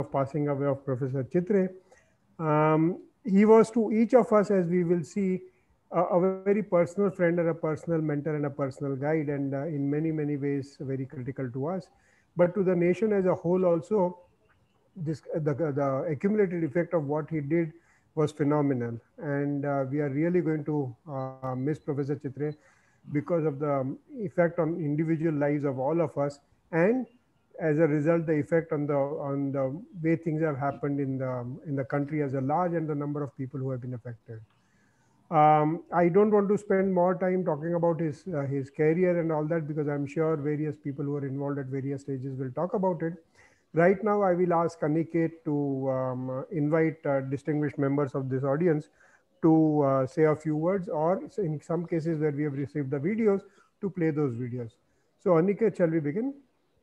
passing away of Professor Chitre. He was to each of us, as we will see, a very personal friend and a personal mentor and a personal guide, and in many ways very critical to us. But to the nation as a whole also, the accumulated effect of what he did was phenomenal, and we are really going to miss Professor Chitre because of the effect on individual lives of all of us, and as a result, the effect on the way things have happened in the country as a large and the number of people who have been affected. I don't want to spend more time talking about his career and all that, because I'm sure various people who are involved at various stages will talk about it. Right now, I will ask Aniket to invite distinguished members of this audience to say a few words, or in some cases where we have received the videos, to play those videos. So Aniket, shall we begin?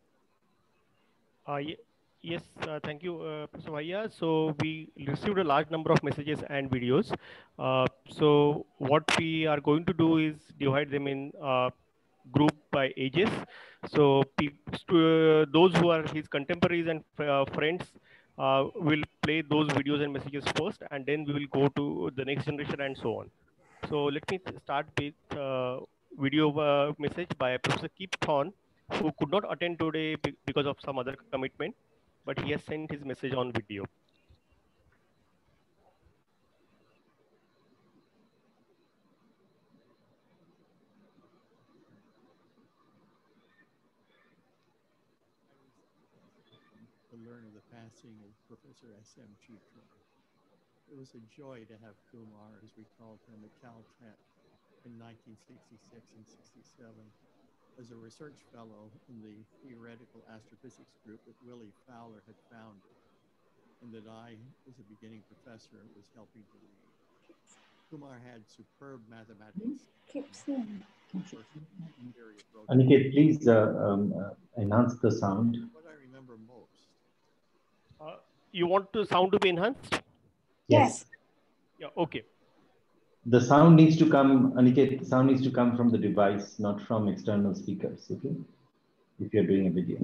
Yes, thank you, Professor Bhaiya. So we received a large number of messages and videos. So what we are going to do is divide them in group by ages. So those who are his contemporaries and friends will play those videos and messages first, and then we will go to the next generation and so on. So let me start with video message by Professor Kip Thorne, who could not attend today because of some other commitment, but he has sent his message on video. To learn of the passing of Professor S.M. Chitra. It was a joy to have Kumar, as we called him, at Caltech in 1966 and 67 as a research fellow in the theoretical astrophysics group that Willie Fowler had founded, and that I, as a beginning professor, was helping to lead. Kumar had superb mathematics. Aniket, please enhance the sound. What I remember most. You want the sound to be enhanced? Yes. Yeah, okay. The sound needs to come, Aniket, the sound needs to come from the device, not from external speakers, okay? If you're doing a video.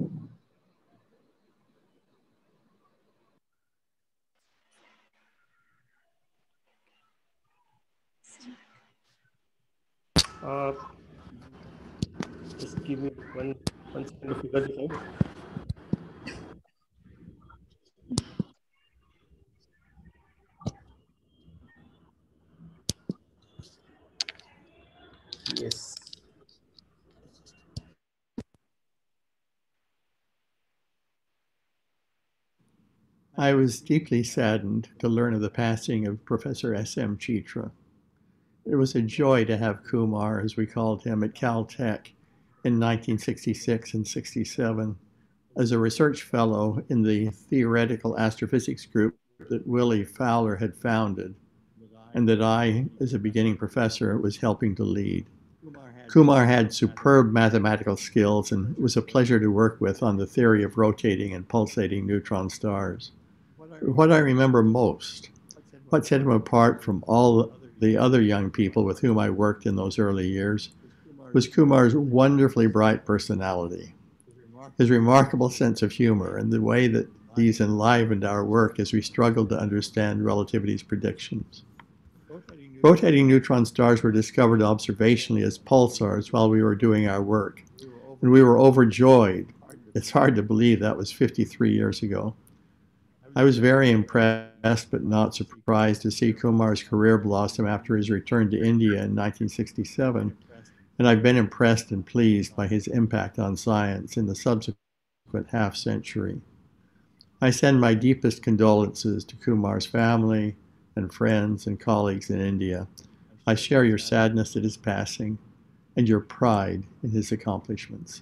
Just give me one second to figure this out. Yes. I was deeply saddened to learn of the passing of Professor S.M. Chitra. It was a joy to have Kumar, as we called him, at Caltech in 1966 and 67 as a research fellow in the theoretical astrophysics group that Willie Fowler had founded, and that I, as a beginning professor, was helping to lead. Kumar had superb mathematical skills and it was a pleasure to work with on the theory of rotating and pulsating neutron stars. What I remember most, what set him apart from all the other young people with whom I worked in those early years, was Kumar's wonderfully bright personality, his remarkable sense of humor, and the way that these enlivened our work as we struggled to understand relativity's predictions. Rotating neutron stars were discovered observationally as pulsars while we were doing our work, and we were overjoyed. It's hard to believe that was 53 years ago. I was very impressed but not surprised to see Kumar's career blossom after his return to India in 1967, and I've been impressed and pleased by his impact on science in the subsequent half-century. I send my deepest condolences to Kumar's family and friends and colleagues in India. I share your sadness at his passing and your pride in his accomplishments.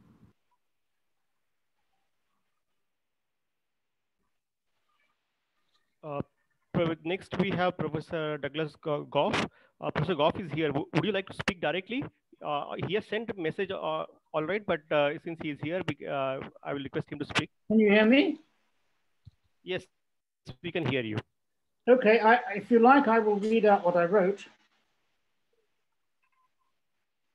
Next, we have Professor Douglas Gough. Professor Gough is here. Would you like to speak directly? He has sent a message all right, but since he is here, I will request him to speak. Can you hear me? Yes, we can hear you. Okay, if you like, I will read out what I wrote.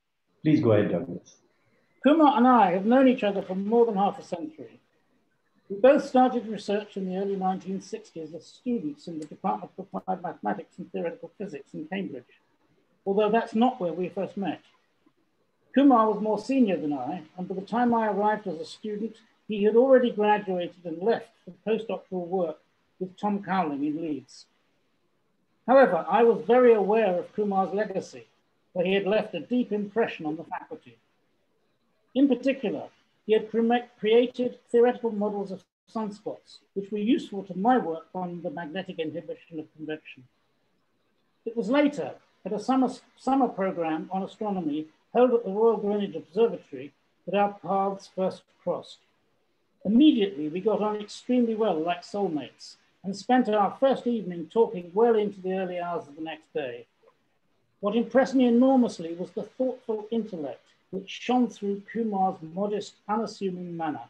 Please go ahead, Douglas. Kumar and I have known each other for more than half a century. We both started research in the early 1960s as students in the Department of Applied Mathematics and Theoretical Physics in Cambridge, although that's not where we first met. Kumar was more senior than I, and by the time I arrived as a student, he had already graduated and left for postdoctoral work with Tom Cowling in Leeds. However, I was very aware of Kumar's legacy, for he had left a deep impression on the faculty. In particular, he had created theoretical models of sunspots, which were useful to my work on the magnetic inhibition of convection. It was later, at a summer program on astronomy held at the Royal Greenwich Observatory, that our paths first crossed. Immediately, we got on extremely well like soulmates and spent our first evening talking well into the early hours of the next day. What impressed me enormously was the thoughtful intellect which shone through Kumar's modest, unassuming manner.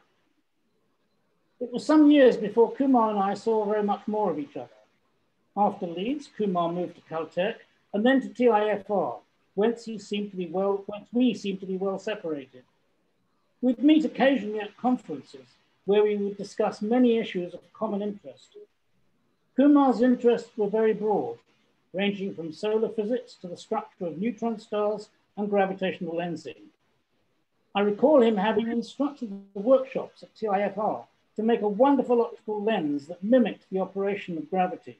It was some years before Kumar and I saw very much more of each other. After Leeds, Kumar moved to Caltech and then to TIFR, whence we seemed to be well separated. We'd meet occasionally at conferences where we would discuss many issues of common interest. Kumar's interests were very broad, ranging from solar physics to the structure of neutron stars and gravitational lensing. I recall him having instructed the workshops at TIFR to make a wonderful optical lens that mimicked the operation of gravity.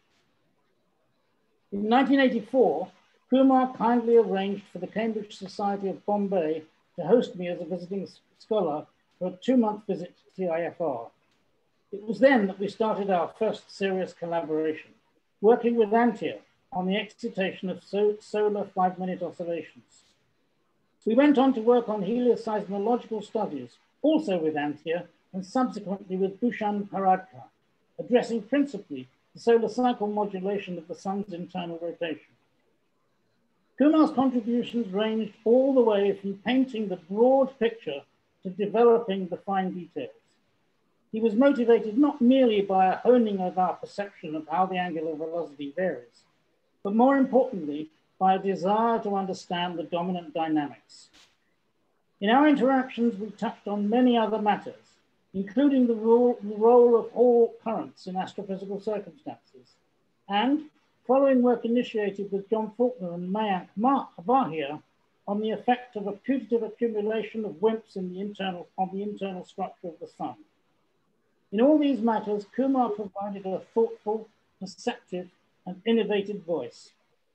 In 1984, Kumar kindly arranged for the Cambridge Society of Bombay to host me as a visiting scholar for a 2-month visit to TIFR. It was then that we started our first serious collaboration, working with Antia on the excitation of solar 5-minute oscillations. We went on to work on helioseismological studies, also with Antia, and subsequently with Bhushan Paradkar, addressing principally the solar cycle modulation of the sun's internal rotation. Kumar's contributions ranged all the way from painting the broad picture to developing the fine details. He was motivated not merely by a honing of our perception of how the angular velocity varies, but more importantly, by a desire to understand the dominant dynamics. In our interactions, we touched on many other matters, including the role of Hall currents in astrophysical circumstances, and following work initiated with John Faulkner and Mayank Vahia on the effect of a putative accumulation of WIMPs on the internal structure of the sun. In all these matters, Kumar provided a thoughtful, perceptive, and innovative voice.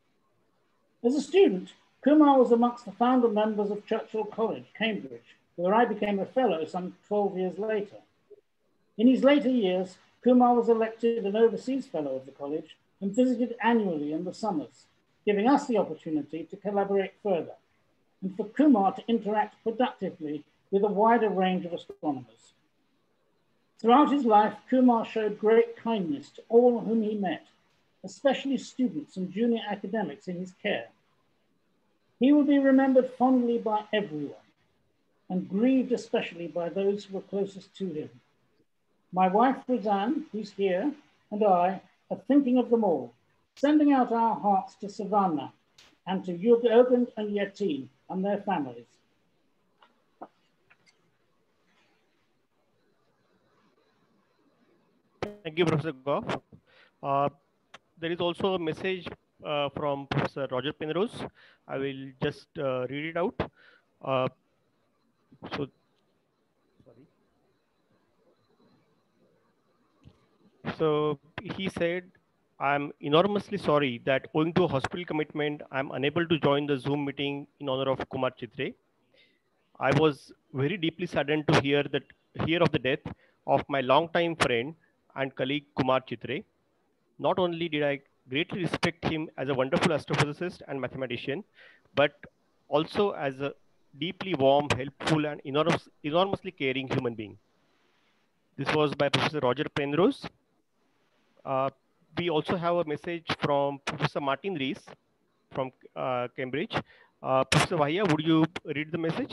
As a student, Kumar was amongst the founder members of Churchill College, Cambridge, where I became a fellow some 12 years later. In his later years, Kumar was elected an overseas fellow of the college and visited annually in the summers, giving us the opportunity to collaborate further, and for Kumar to interact productively with a wider range of astronomers. Throughout his life, Kumar showed great kindness to all whom he met, especially students and junior academics in his care. He will be remembered fondly by everyone, and grieved especially by those who were closest to him. My wife, Roseanne, who's here, and I are thinking of them all, sending out our hearts to Savannah and to Jürgen and Yatin and their families. Thank you, Professor Goff. There is also a message from Professor Roger Penrose. I will just read it out. So he said, I'm enormously sorry that owing to a hospital commitment, I'm unable to join the Zoom meeting in honor of Kumar Chitre. I was very deeply saddened to hear of the death of my longtime friend and colleague Kumar Chitre. Not only did I greatly respect him as a wonderful astrophysicist and mathematician, but also as a deeply warm, helpful, and enormously caring human being. This was by Professor Roger Penrose. We also have a message from Professor Martin Rees from Cambridge. Professor Vahia, would you read the message?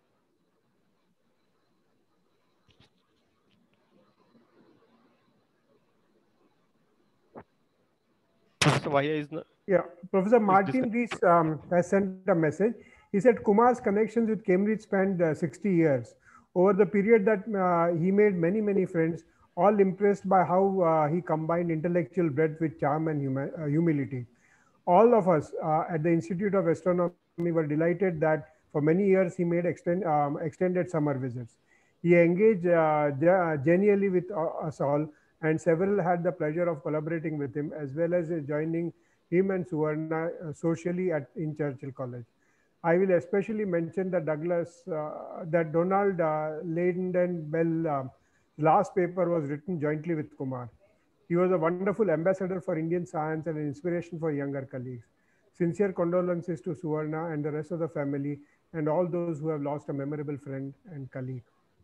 Professor Vahia is not. Yeah, Professor Martin Rees has sent a message. He said Kumar's connections with Cambridge spanned 60 years. Over the period that he made many friends, all impressed by how he combined intellectual breadth with charm and humility. All of us at the Institute of Astronomy were delighted that for many years he made extended summer visits. He engaged genially with us all, and several had the pleasure of collaborating with him as well as joining him and Suvarna socially in Churchill College. I will especially mention that Donald Lynden Bell last paper was written jointly with Kumar. He was a wonderful ambassador for Indian science and an inspiration for younger colleagues. Sincere condolences to Suvarna and the rest of the family and all those who have lost a memorable friend and colleague.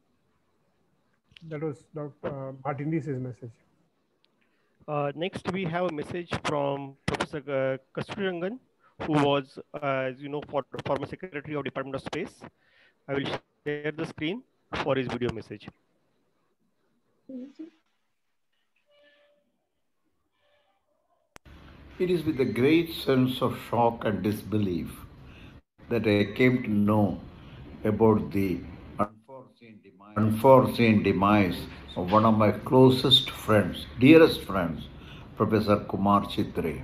That was Dr. Martinez's message. Next, we have a message from Professor Kasturirangan, who was, as you know, former Secretary of Department of Space. I will share the screen for his video message. It is with a great sense of shock and disbelief that I came to know about the unforeseen demise of one of my closest friends, dearest friends, Professor Kumar Chhitre.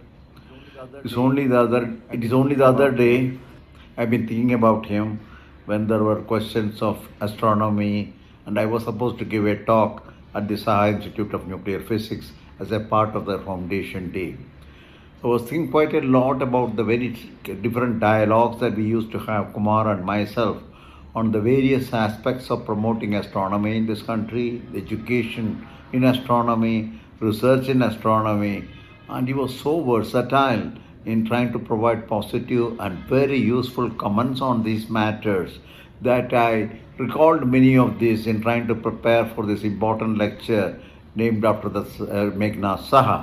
It is only the other day I've been thinking about him when there were questions of astronomy, and I was supposed to give a talk at the Saha Institute of Nuclear Physics as a part of the foundation day. I was thinking quite a lot about the very different dialogues that we used to have, Kumar and myself, on the various aspects of promoting astronomy in this country, education in astronomy, research in astronomy, and he was so versatile in trying to provide positive and very useful comments on these matters that I recalled many of these in trying to prepare for this important lecture named after the Meghnad Saha.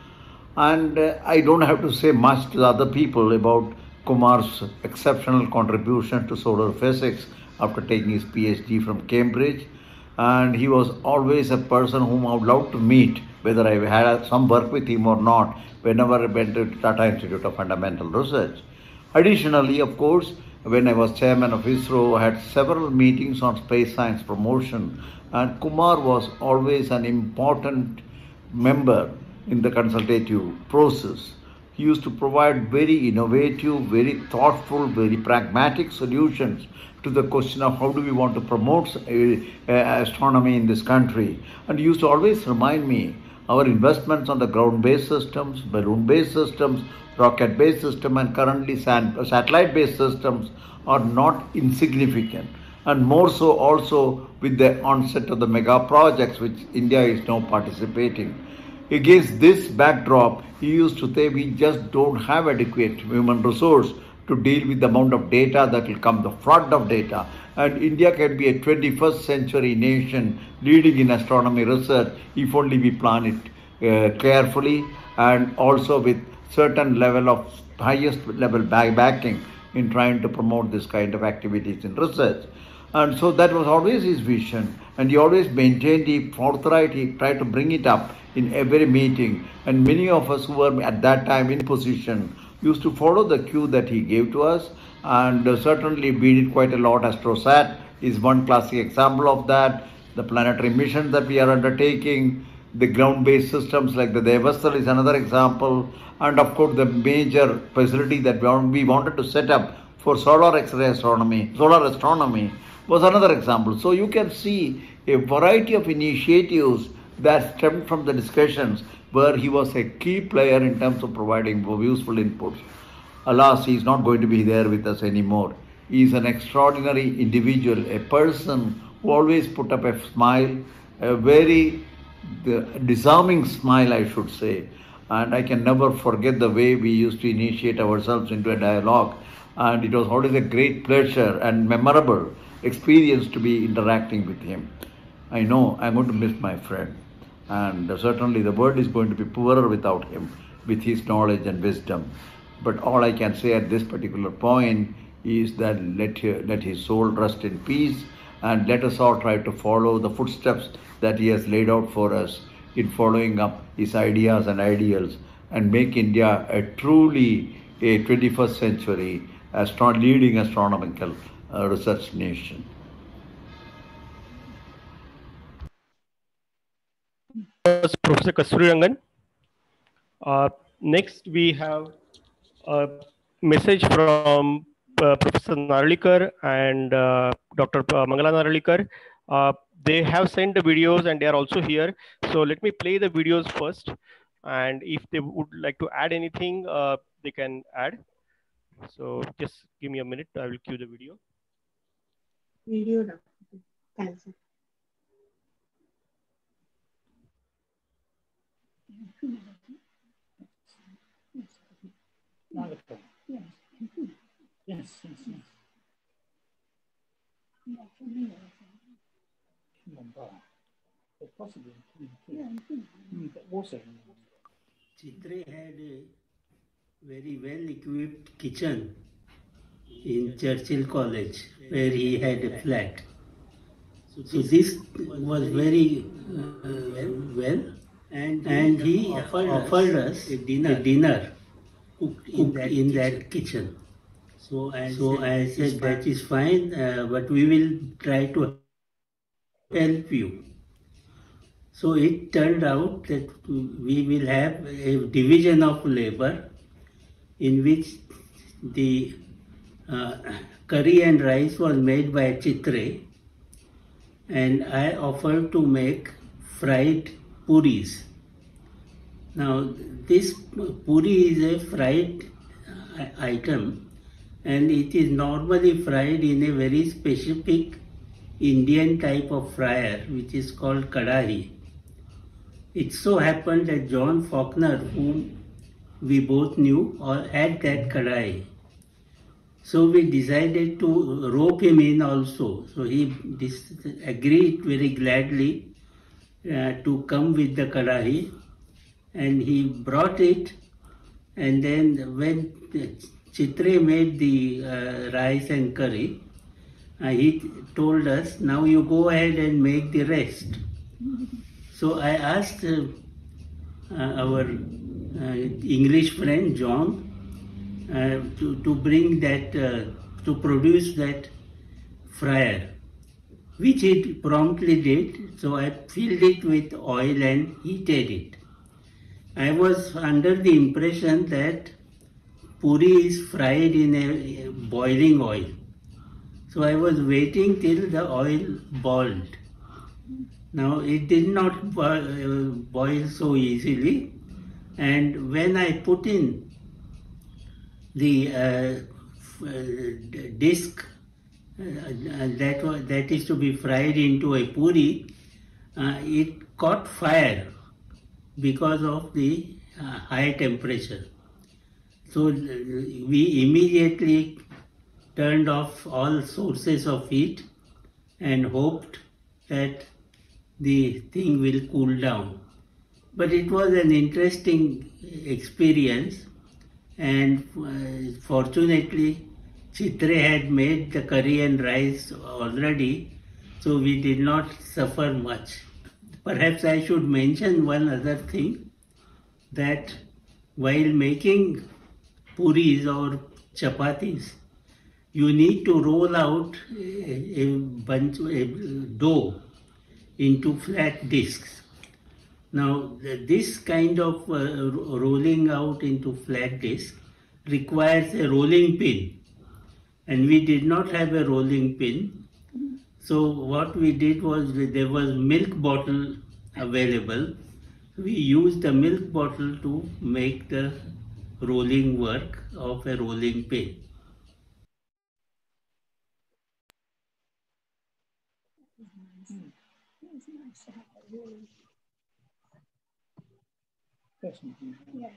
And I don't have to say much to the other people about Kumar's exceptional contribution to solar physics after taking his PhD from Cambridge. And he was always a person whom I would love to meet, whether I had some work with him or not, whenever I went to Tata Institute of Fundamental Research. Additionally, of course, when I was chairman of ISRO, I had several meetings on space science promotion, and Kumar was always an important member in the consultative process. He used to provide very innovative, very thoughtful, very pragmatic solutions to the question of how do we want to promote astronomy in this country. And he used to always remind me, our investments on the ground-based systems, balloon-based systems, rocket-based systems, and currently satellite-based systems are not insignificant. And more so also with the onset of the mega projects which India is now participating. Against this backdrop, he used to say we just don't have adequate human resource to deal with the amount of data that will come, the flood of data. And India can be a 21st century nation leading in astronomy research if only we plan it carefully and also with certain level of highest level backing in trying to promote this kind of activities in research. And so that was always his vision, and he always maintained the forthright, he tried to bring it up in every meeting, and many of us who were at that time in position used to follow the cue that he gave to us, and certainly we did quite a lot. AstroSat is one classic example of that. The planetary missions that we are undertaking, the ground-based systems like the Devastal is another example, and of course the major facility that we wanted to set up for solar X-ray astronomy, solar astronomy was another example. So you can see a variety of initiatives that stemmed from the discussions where he was a key player in terms of providing useful inputs. Alas, he is not going to be there with us anymore. He is an extraordinary individual, a person who always put up a smile, a very disarming smile, I should say. And I can never forget the way we used to initiate ourselves into a dialogue. And it was always a great pleasure and memorable experience to be interacting with him. I know I'm going to miss my friend, and certainly the world is going to be poorer without him, with his knowledge and wisdom. But all I can say at this particular point is that let his soul rest in peace, and let us all try to follow the footsteps that he has laid out for us in following up his ideas and ideals, and make India a truly a 21st century leading astronomical research nation. was Professor Kasturi Rangan. Next, we have a message from Professor Naralikar and Dr. Mangala Naralikar. They have sent the videos and they are also here. So let me play the videos first. And if they would like to add anything, they can add. So just give me a minute. I will cue the video. Video. Thanks. Yes. Possibly. Chitre had a very well equipped kitchen in Churchill College, where he had a flat. So this was very well, and he offered us a dinner cooked in that kitchen. So I said that is fine, but we will try to help you. So it turned out that we will have a division of labor in which the curry and rice was made by Chitre, and I offered to make fried puris. Now this puri is a fried item, and it is normally fried in a very specific Indian type of fryer which is called kadahi. It so happened that John Faulkner, whom we both knew, had that kadahi. So we decided to rope him in also. So he agreed very gladly to come with the kadahi, and he brought it. And then when Chitre made the rice and curry, he told us, now you go ahead and make the rest. So I asked our English friend John to bring that, to produce that fryer, which he promptly did. So I filled it with oil and heated it. I was under the impression that puri is fried in a boiling oil. So I was waiting till the oil boiled. Now it did not boil so easily, and when I put in the disc that is to be fried into a puri, it caught fire because of the high temperature. So we immediately turned off all sources of heat and hoped that the thing will cool down. But it was an interesting experience, and fortunately Chitre had made the curry and rice already, so we did not suffer much. Perhaps I should mention one other thing, that while making puris or chapatis, you need to roll out a dough into flat discs. Now, this kind of rolling out into flat disc requires a rolling pin, and we did not have a rolling pin. So what we did was, there was milk bottle available. We used the milk bottle to make the rolling work of a rolling pin. Yes.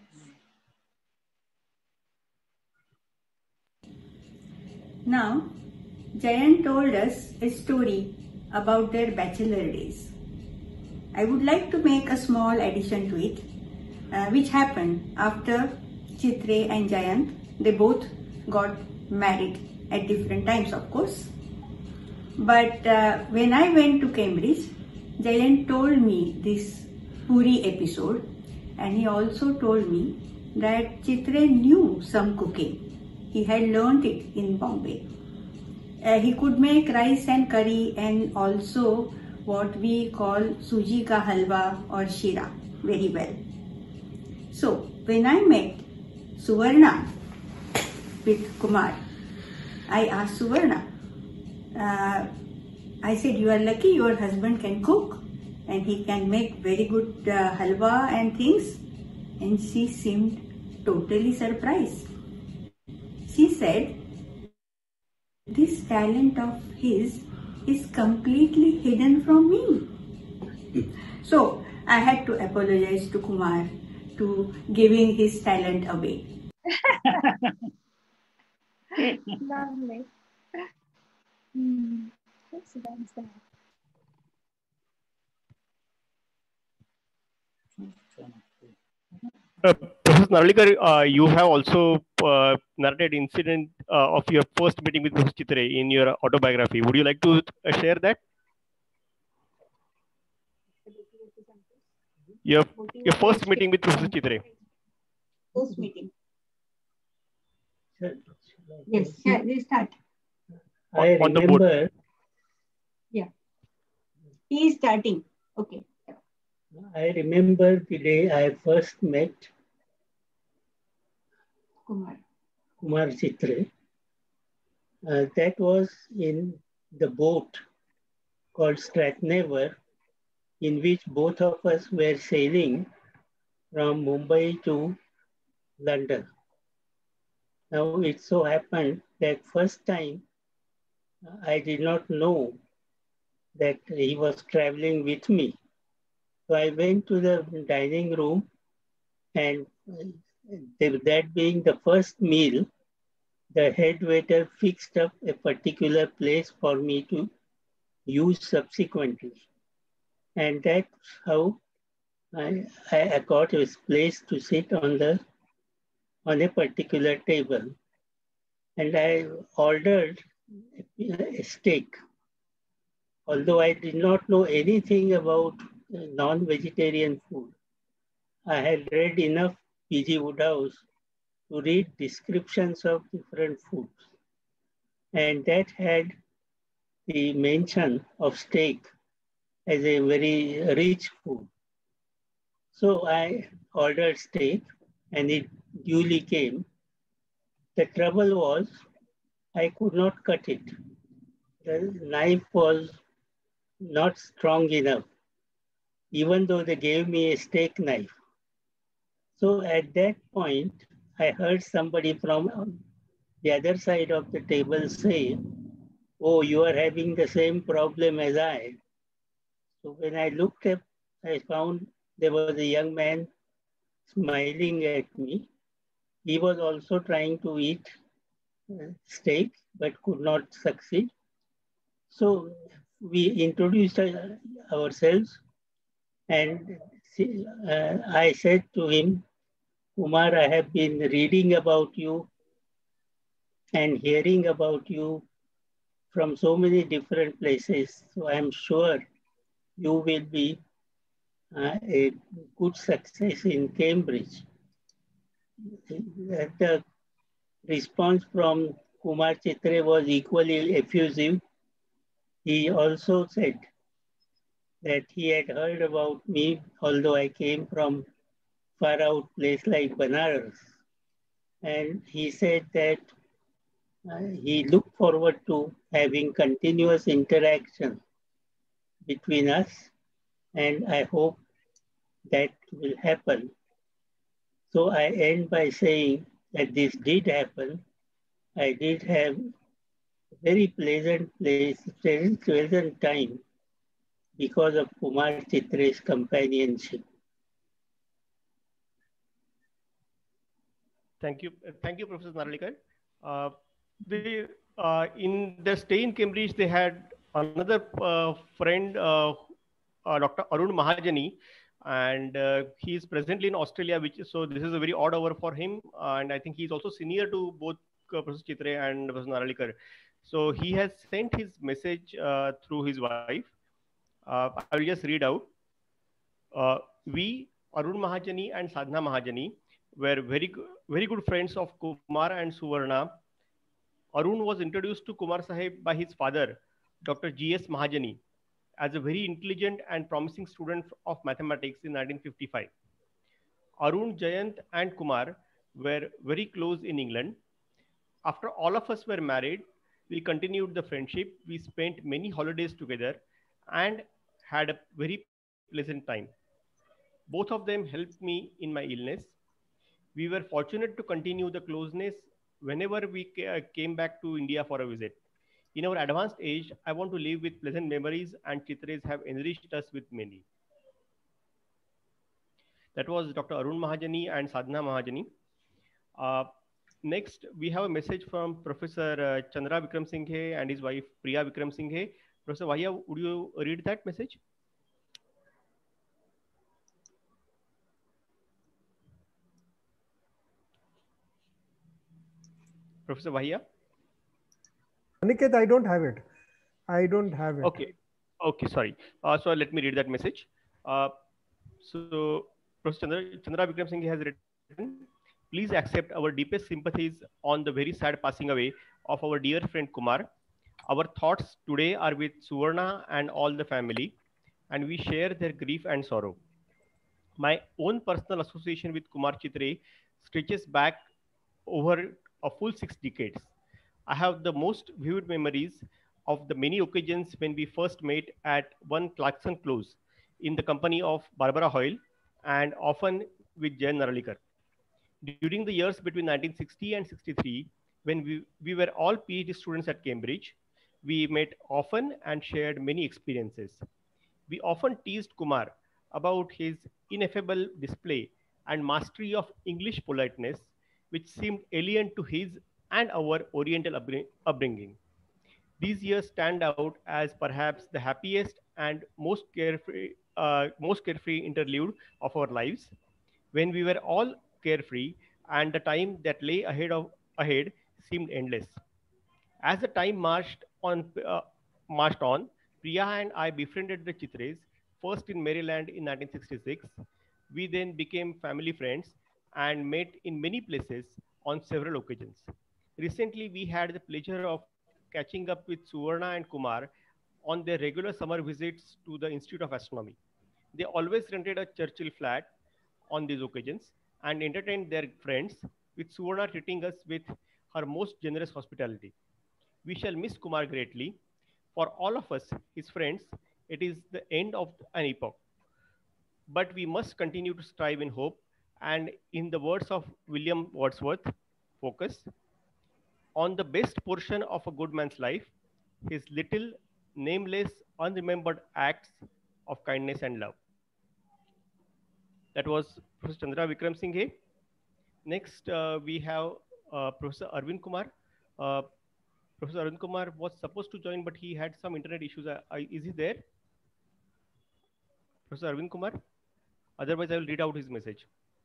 Now, Jayant told us a story about their bachelor days. I would like to make a small addition to it, which happened after Chitre and Jayant. They both got married at different times, of course. But when I went to Cambridge, Jayant told me this puri episode, and he also told me that Chitre knew some cooking. He had learnt it in Bombay. He could make rice and curry, and also what we call suji ka halwa or shira. very well. So when I met Suvarna with Kumar, I asked Suvarna, I said, you are lucky your husband can cook and he can make very good halwa and things. And she seemed totally surprised. She said, this talent of his is completely hidden from me. So I had to apologize to Kumar to giving his talent away. Lovely. That's that. Professor Narlikar, you have also narrated incident of your first meeting with Professor Chitre in your autobiography. Would you like to share that? Your first meeting with Professor Chitre. First meeting. Yes, yeah, we start. I remember. Yeah. He is starting. Okay. I remember the day I first met Kumar Chitre. That was in the boat called Strathnaver, in which both of us were sailing from Mumbai to London. Now it so happened that first time I did not know that he was traveling with me. So I went to the dining room, and that being the first meal, the head waiter fixed up a particular place for me to use subsequently. And that's how I got a place to sit on a particular table. And I ordered a steak. Although I did not know anything about non-vegetarian food, I had read enough P.G. Woodhouse to read descriptions of different foods. And that had the mention of steak as a very rich food. So I ordered steak and it duly came. The trouble was I could not cut it. The knife was not strong enough, even though they gave me a steak knife. So at that point, I heard somebody from the other side of the table say, "Oh, you are having the same problem as I." So when I looked up, I found there was a young man smiling at me. He was also trying to eat steak, but could not succeed. So we introduced ourselves, and I said to him, "Kumar, I have been reading about you and hearing about you from so many different places. So I'm sure you will be a good success in Cambridge." The response from Kumar Chitre was equally effusive. He also said that he had heard about me, although I came from far out place like Banaras. And he said that he looked forward to having continuous interaction between us, and I hope that will happen. So I end by saying that this did happen. I did have a very pleasant time because of Kumar Chitre's companionship. Thank you, Professor Narlikar. In their stay in Cambridge, they had another friend, Dr. Arun Mahajani, and he is presently in Australia. So this is a very odd hour for him, and I think he is also senior to both Professor Chitre and Professor Narlikar. So he has sent his message through his wife. I will just read out. We, Arun Mahajani and Sadhna Mahajani, were very good friends of Kumar and Suvarna. Arun was introduced to Kumar Sahib by his father, Dr. G.S. Mahajani, as a very intelligent and promising student of mathematics in 1955. Arun, Jayant, and Kumar were very close in England. After all of us were married, we continued the friendship. We spent many holidays together and had a very pleasant time. Both of them helped me in my illness. We were fortunate to continue the closeness whenever we came back to India for a visit. In our advanced age, I want to live with pleasant memories, and Chitres have enriched us with many. That was Dr. Arun Mahajani and Sadhana Mahajani. Next, we have a message from Professor Chandra Vikram Singhe and his wife Priya Vikram Singhe. Professor Vahia, would you read that message? Professor Vahia? Aniket, I don't have it. I don't have it. Okay. Okay, sorry. So let me read that message. So Professor Chandra Vikram Singh has written, please accept our deepest sympathies on the very sad passing away of our dear friend Kumar. Our thoughts today are with Suvarna and all the family, and we share their grief and sorrow. My own personal association with Kumar Chitre stretches back over a full 6 decades. I have the most vivid memories of the many occasions when we first met at 1 Clarkson Close in the company of Barbara Hoyle and often with Jayan Narlikar. During the years between 1960 and 63, when we were all PhD students at Cambridge, we met often and shared many experiences. We often teased Kumar about his ineffable display and mastery of English politeness, which seemed alien to his and our Oriental upbringing. These years stand out as perhaps the happiest and most carefree interlude of our lives, when we were all carefree and the time that lay ahead seemed endless. As the time marched on, Priya and I befriended the Chitres, first in Maryland in 1966. We then became family friends and met in many places on several occasions. Recently, we had the pleasure of catching up with Suvarna and Kumar on their regular summer visits to the Institute of Astronomy. They always rented a Churchill flat on these occasions and entertained their friends, with Suvarna treating us with her most generous hospitality. We shall miss Kumar greatly. For all of us, his friends, it is the end of an epoch. But we must continue to strive in hope, and in the words of William Wordsworth, focus on the best portion of a good man's life, his little, nameless, unremembered acts of kindness and love. That was Professor Chandra Vikram Singhe. Next, we have Professor Arvind Kumar. Professor Arvind Kumar was supposed to join, but he had some internet issues. Is he there? Professor Arvind Kumar? Otherwise, I will read out his message.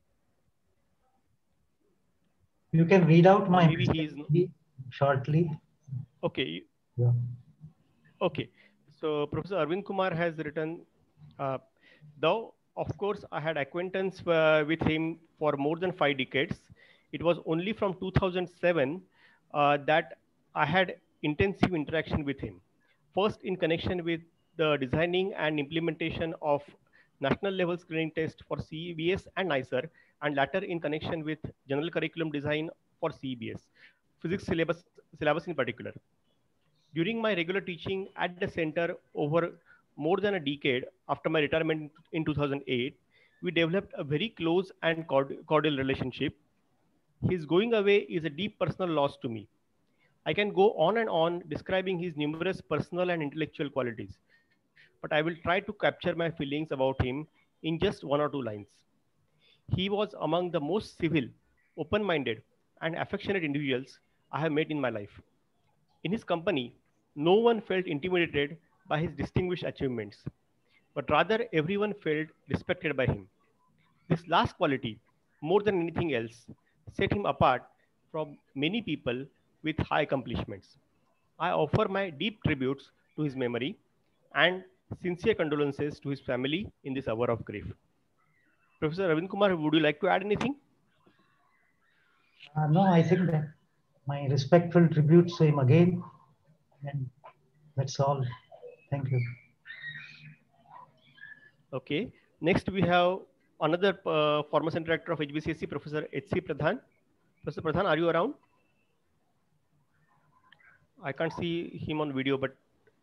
You can read out my Maybe message shortly. Okay. Yeah. Okay. So Professor Arvind Kumar has written, though of course I had acquaintance with him for more than 5 decades. It was only from 2007 that I had intensive interaction with him. First in connection with the designing and implementation of national level screening test for CEBS and NICER, and later in connection with general curriculum design for CEBS, physics syllabus in particular. During my regular teaching at the center over more than a decade after my retirement in 2008, we developed a very close and cordial relationship. His going away is a deep personal loss to me. I can go on and on describing his numerous personal and intellectual qualities, but I will try to capture my feelings about him in just 1 or 2 lines. He was among the most civil, open-minded, and affectionate individuals I have met in my life. In his company, no one felt intimidated by his distinguished achievements, but rather everyone felt respected by him. This last quality, more than anything else, set him apart from many people with high accomplishments. I offer my deep tributes to his memory and sincere condolences to his family in this hour of grief. Professor Arvind Kumar, would you like to add anything? No, I think that my respectful tributes to him again, and that's all. Thank you. Okay. Next, we have another former Center Director of HBCSE, Professor H.C. Pradhan. Professor Pradhan, are you around? I can't see him on video, but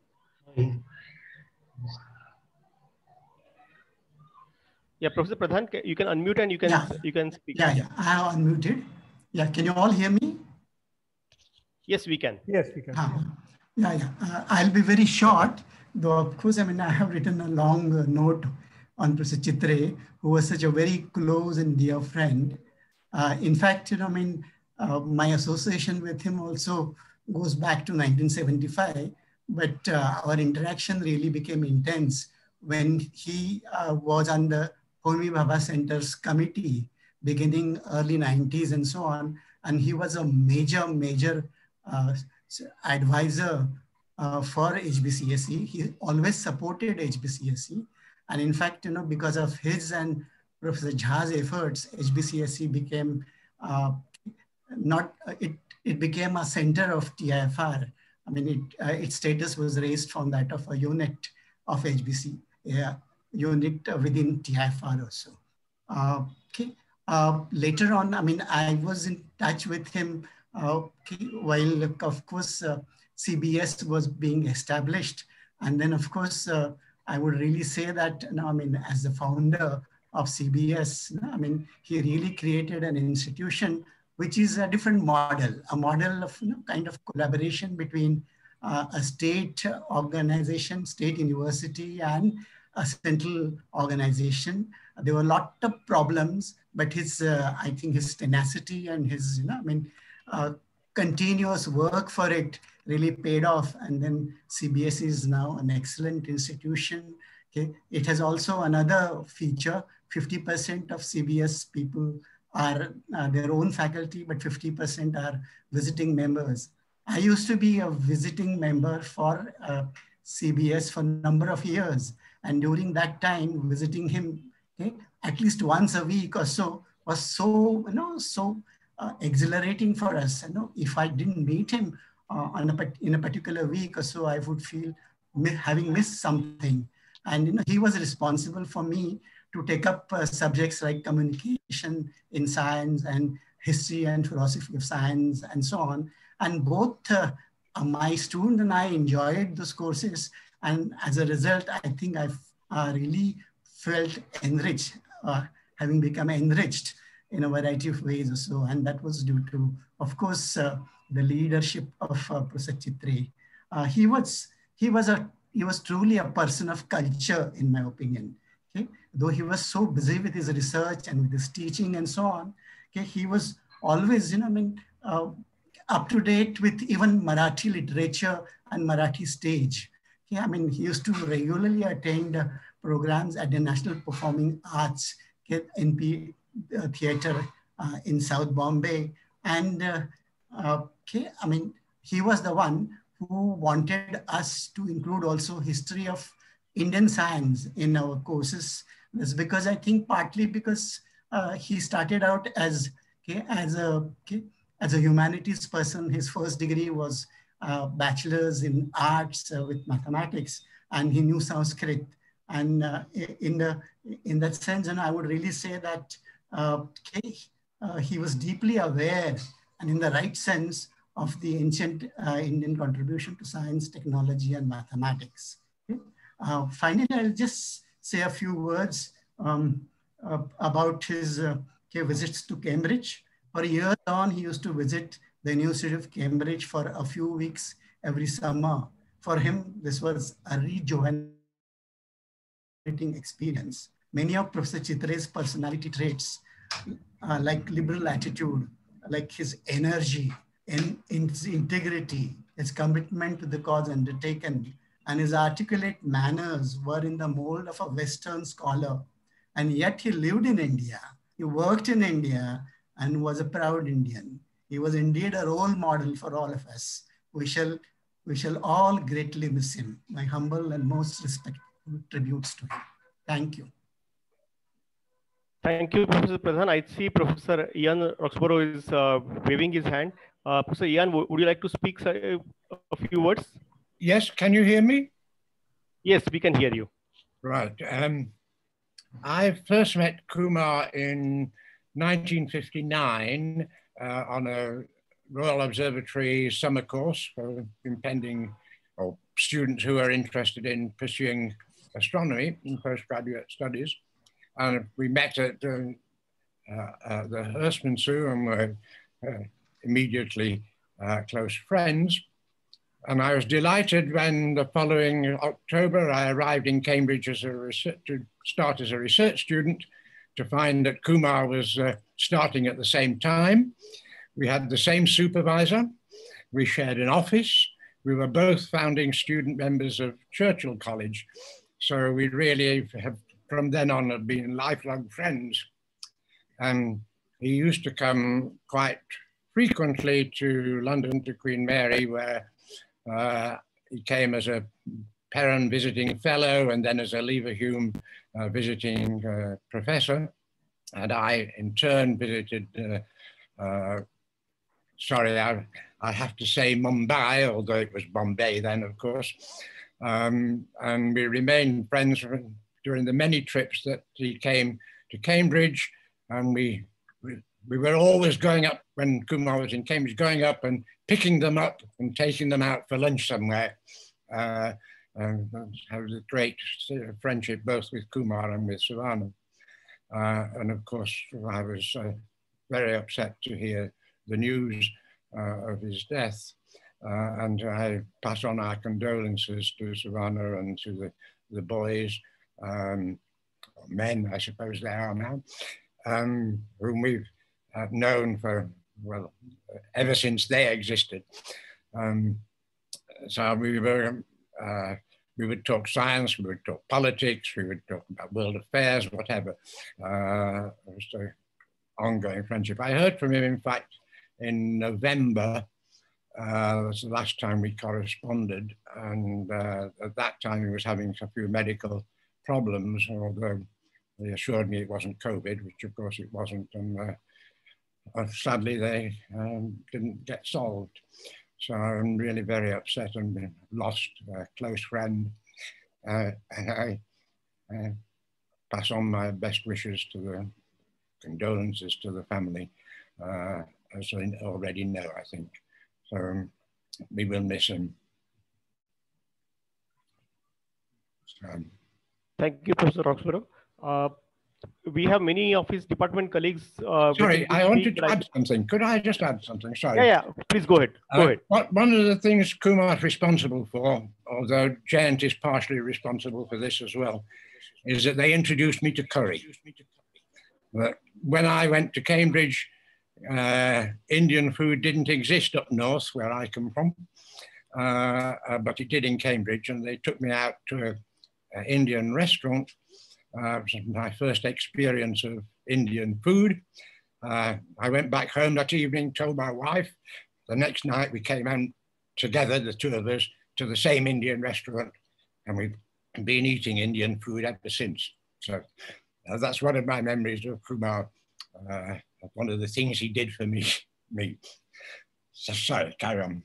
yeah, Professor Pradhan, you can unmute and you can speak. Yeah, I have unmuted. Yeah, can you all hear me? Yes, we can. Yes, we can. I'll be very short, though of course, I mean, I have written a long note on Professor Chitre, who was such a very close and dear friend. In fact, you know, I mean, my association with him also goes back to 1975, but our interaction really became intense when he was on the Homi Bhabha Center's committee beginning early 90s and so on. And he was a major advisor for HBCSE. He always supported HBCSE. And in fact, you know, because of his and Professor Jha's efforts, HBCSE became it became a center of TIFR. I mean, its status was raised from that of a unit of HBC, unit within TIFR also. Later on, I mean, I was in touch with him while, of course, CBS was being established. And then, of course, I would really say that, you know, I mean, as the founder of CBS, I mean, he really created an institution which is a different model, a model of, you know, kind of collaboration between a state organization, state university, and a central organization. There were a lot of problems, but his, I think his tenacity and his, you know, I mean, continuous work for it really paid off. And then CBS is now an excellent institution. Okay. It has also another feature, 50% of CBS people are their own faculty, but 50% are visiting members. I used to be a visiting member for CBS for a number of years. And during that time, visiting him, okay, at least once a week or so was so, you know, so exhilarating for us. You know, if I didn't meet him in a particular week or so, I would feel having missed something. And you know, he was responsible for me to take up subjects like communication in science and history and philosophy of science and so on. And both my student and I enjoyed those courses. And as a result, I think I've really felt enriched, having become enriched in a variety of ways or so. And that was due to, of course, the leadership of Professor Chitre. He was truly a person of culture, in my opinion. Okay? Though he was so busy with his research and with his teaching and so on, okay, he was always, you know, I mean, up to date with even Marathi literature and Marathi stage. Okay? I mean, he used to regularly attend programs at the National Performing Arts, okay, NP Theatre in South Bombay. And okay, I mean, he was the one who wanted us to include also history of Indian science in our courses. That's because I think partly because he started out as a humanities person. His first degree was bachelor's in arts with mathematics, and he knew Sanskrit. And in that sense, and I would really say that he was deeply aware and in the right sense of the ancient Indian contribution to science, technology, and mathematics. Finally, I'll just say a few words about his visits to Cambridge. For years on, he used to visit the University of Cambridge for a few weeks every summer. For him, this was a rejuvenating experience. Many of Professor Chitre's personality traits, like liberal attitude, like his energy and his integrity, his commitment to the cause undertaken, and his articulate manners were in the mold of a Western scholar. And yet he lived in India. He worked in India and was a proud Indian. He was indeed a role model for all of us. We shall all greatly miss him. My humble and most respectful tributes to him. Thank you. Thank you, Professor Pradhan. I see Professor Ian Roxborough is waving his hand. Professor Ian, would you like to speak a few words? Yes, can you hear me? Yes, we can hear you. Right. I first met Kumar in 1959 on a Royal Observatory summer course for impending or students who are interested in pursuing astronomy in postgraduate studies. And we met at the Hertzsprung and were immediately close friends. And I was delighted when the following October I arrived in Cambridge as to start as a research student, to find that Kumar was starting at the same time. We had the same supervisor. We shared an office. We were both founding student members of Churchill College. So we really have, from then on, have been lifelong friends. And he used to come quite frequently to London, to Queen Mary, where he came as a Perron visiting fellow and then as a Leverhulme visiting professor. And I, in turn, visited, I have to say Mumbai, although it was Bombay then, of course. And we remained friends during the many trips that he came to Cambridge. And we were always going up, when Kumar was in Cambridge, going up and picking them up and taking them out for lunch somewhere. And had a great friendship both with Kumar and with Savannah. And of course, I was very upset to hear the news of his death. And I pass on our condolences to Savannah and to the boys, men, I suppose they are now, whom we've known for, well, ever since they existed. So we would talk science, we would talk politics, we would talk about world affairs, whatever. It was an ongoing friendship. I heard from him, in fact, in November. That was the last time we corresponded. And at that time, he was having a few medical problems, although they assured me it wasn't COVID, which of course it wasn't. And sadly, they didn't get solved. So I'm really very upset and lost a close friend. And I pass on my best wishes to the condolences to the family, as I already know, I think. So we will miss him. Thank you, Professor Roxburgh. We have many of his department colleagues. Sorry, I wanted to add something. Could I just add something? Sorry. Yeah, please go ahead. Go ahead. One of the things Kumar is responsible for, although Jayant is partially responsible for this as well, is that they introduced me to curry. But when I went to Cambridge, Indian food didn't exist up north where I come from, but it did in Cambridge, and they took me out to an Indian restaurant. It was my first experience of Indian food. I went back home that evening, told my wife. The next night we came out together, the two of us, to the same Indian restaurant, and we've been eating Indian food ever since. So that's one of my memories of Kumar. One of the things he did for me. So sorry, carry on.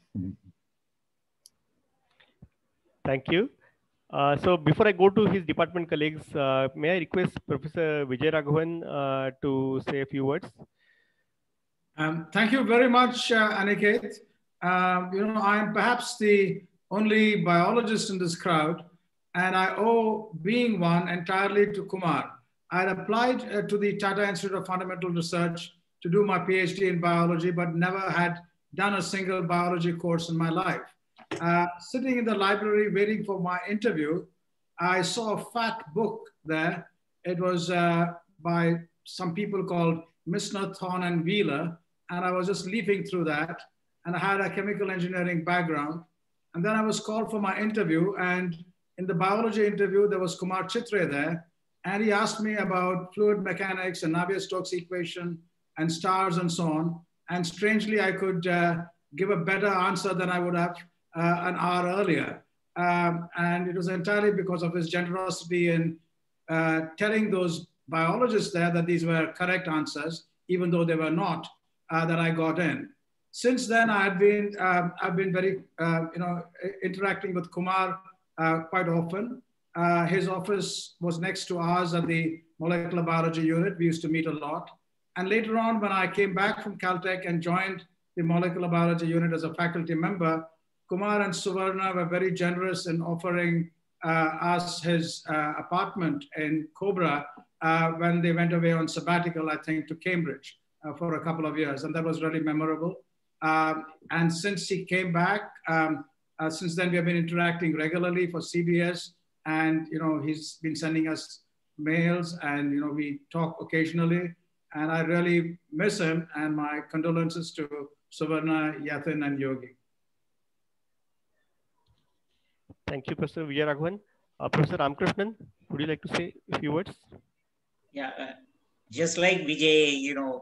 Thank you. So before I go to his department colleagues, may I request Professor Vijay Raghavan to say a few words? Thank you very much, Aniket. I am perhaps the only biologist in this crowd, and I owe being one entirely to Kumar. I had applied to the Tata Institute of Fundamental Research to do my PhD in biology, but never had done a single biology course in my life. Sitting in the library waiting for my interview, I saw a fat book there. It was by some people called Misner, Thorne, and Wheeler, and I was just leafing through that, and I had a chemical engineering background. And then I was called for my interview, and in the biology interview, there was Kumar Chitre there, and he asked me about fluid mechanics and Navier-Stokes equation and stars and so on. And strangely, I could give a better answer than I would have an hour earlier. And it was entirely because of his generosity in telling those biologists there that these were correct answers, even though they were not, that I got in. Since then, I've been very, interacting with Kumar quite often. His office was next to ours at the molecular biology unit. We used to meet a lot. And later on, when I came back from Caltech and joined the molecular biology unit as a faculty member, Kumar and Suvarna were very generous in offering us his apartment in Cobra when they went away on sabbatical, I think, to Cambridge for a couple of years. And that was really memorable. And since he came back, since then we have been interacting regularly for CBS. And, you know, he's been sending us mails and, you know, we talk occasionally. And I really miss him, and my condolences to Suvarna, Yatin, and Yogi. Thank you, Professor Vijayaraghavan. Professor Ramakrishnan, would you like to say a few words? Yeah, just like Vijay, you know,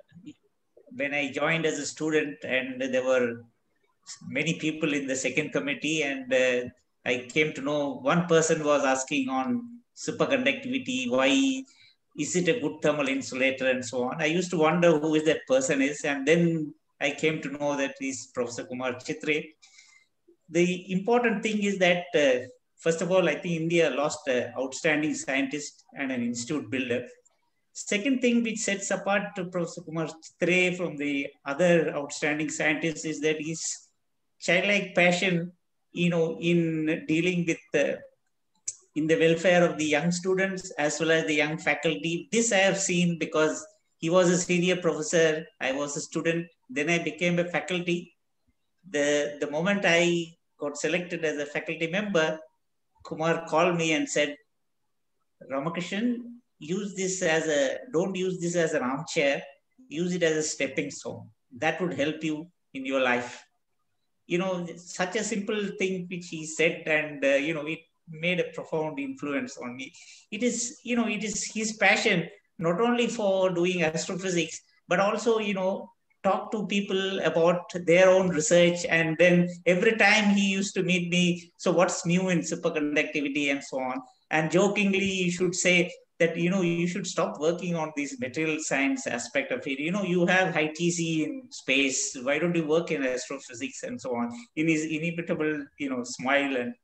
when I joined as a student and there were many people in the second committee, and I came to know one person was asking on superconductivity, why is it a good thermal insulator and so on. I used to wonder who is that person is, and then I came to know that he's Professor Kumar Chitre. The important thing is that, first of all, I think India lost an outstanding scientist and an institute builder. Second thing which sets apart Professor Kumar Chitre from the other outstanding scientists is that his childlike passion, you know, in dealing with in the welfare of the young students as well as the young faculty. This I have seen because he was a senior professor, I was a student, then I became a faculty. The moment I got selected as a faculty member, Kumar called me and said, Ramakrishnan, use this as don't use this as an armchair, use it as a stepping stone. That would help you in your life. You know, such a simple thing which he said, and you know, it made a profound influence on me. It is, you know, it is his passion, not only for doing astrophysics, but also, you know, talk to people about their own research. And then every time he used to meet me, so what's new in superconductivity and so on. And jokingly, you should say that, you know, you should stop working on this material science aspect of it. You know, you have high TC in space. Why don't you work in astrophysics and so on? In his inimitable, you know, smile. And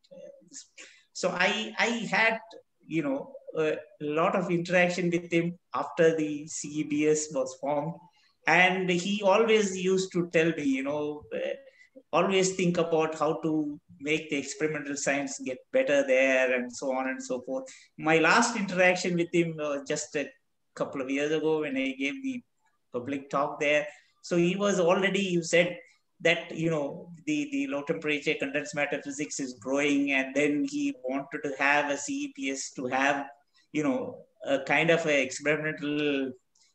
so I had, you know, a lot of interaction with him after the CEBS was formed. And he always used to tell me, you know, always think about how to make the experimental science get better there and so on and so forth. My last interaction with him just a couple of years ago when I gave the public talk there. So he was already, you said that, you know, the low temperature condensed matter physics is growing, and then he wanted to have a CEPS to have, you know, a kind of a experimental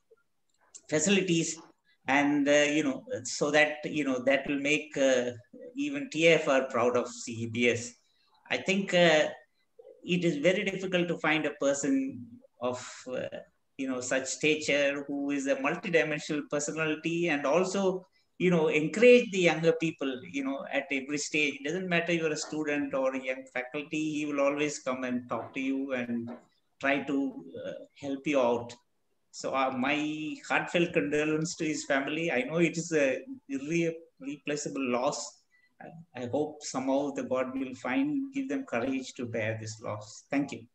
facilities, and you know, so that, you know, that will make even TIFR proud of CEBS. I think it is very difficult to find a person of you know, such stature who is a multidimensional personality, and also, you know, encourage the younger people, you know, at every stage. It doesn't matter you're a student or a young faculty, he will always come and talk to you and try to help you out. So my heartfelt condolence to his family. I know it is a irreplaceable loss. I hope somehow the God will give them courage to bear this loss. Thank you.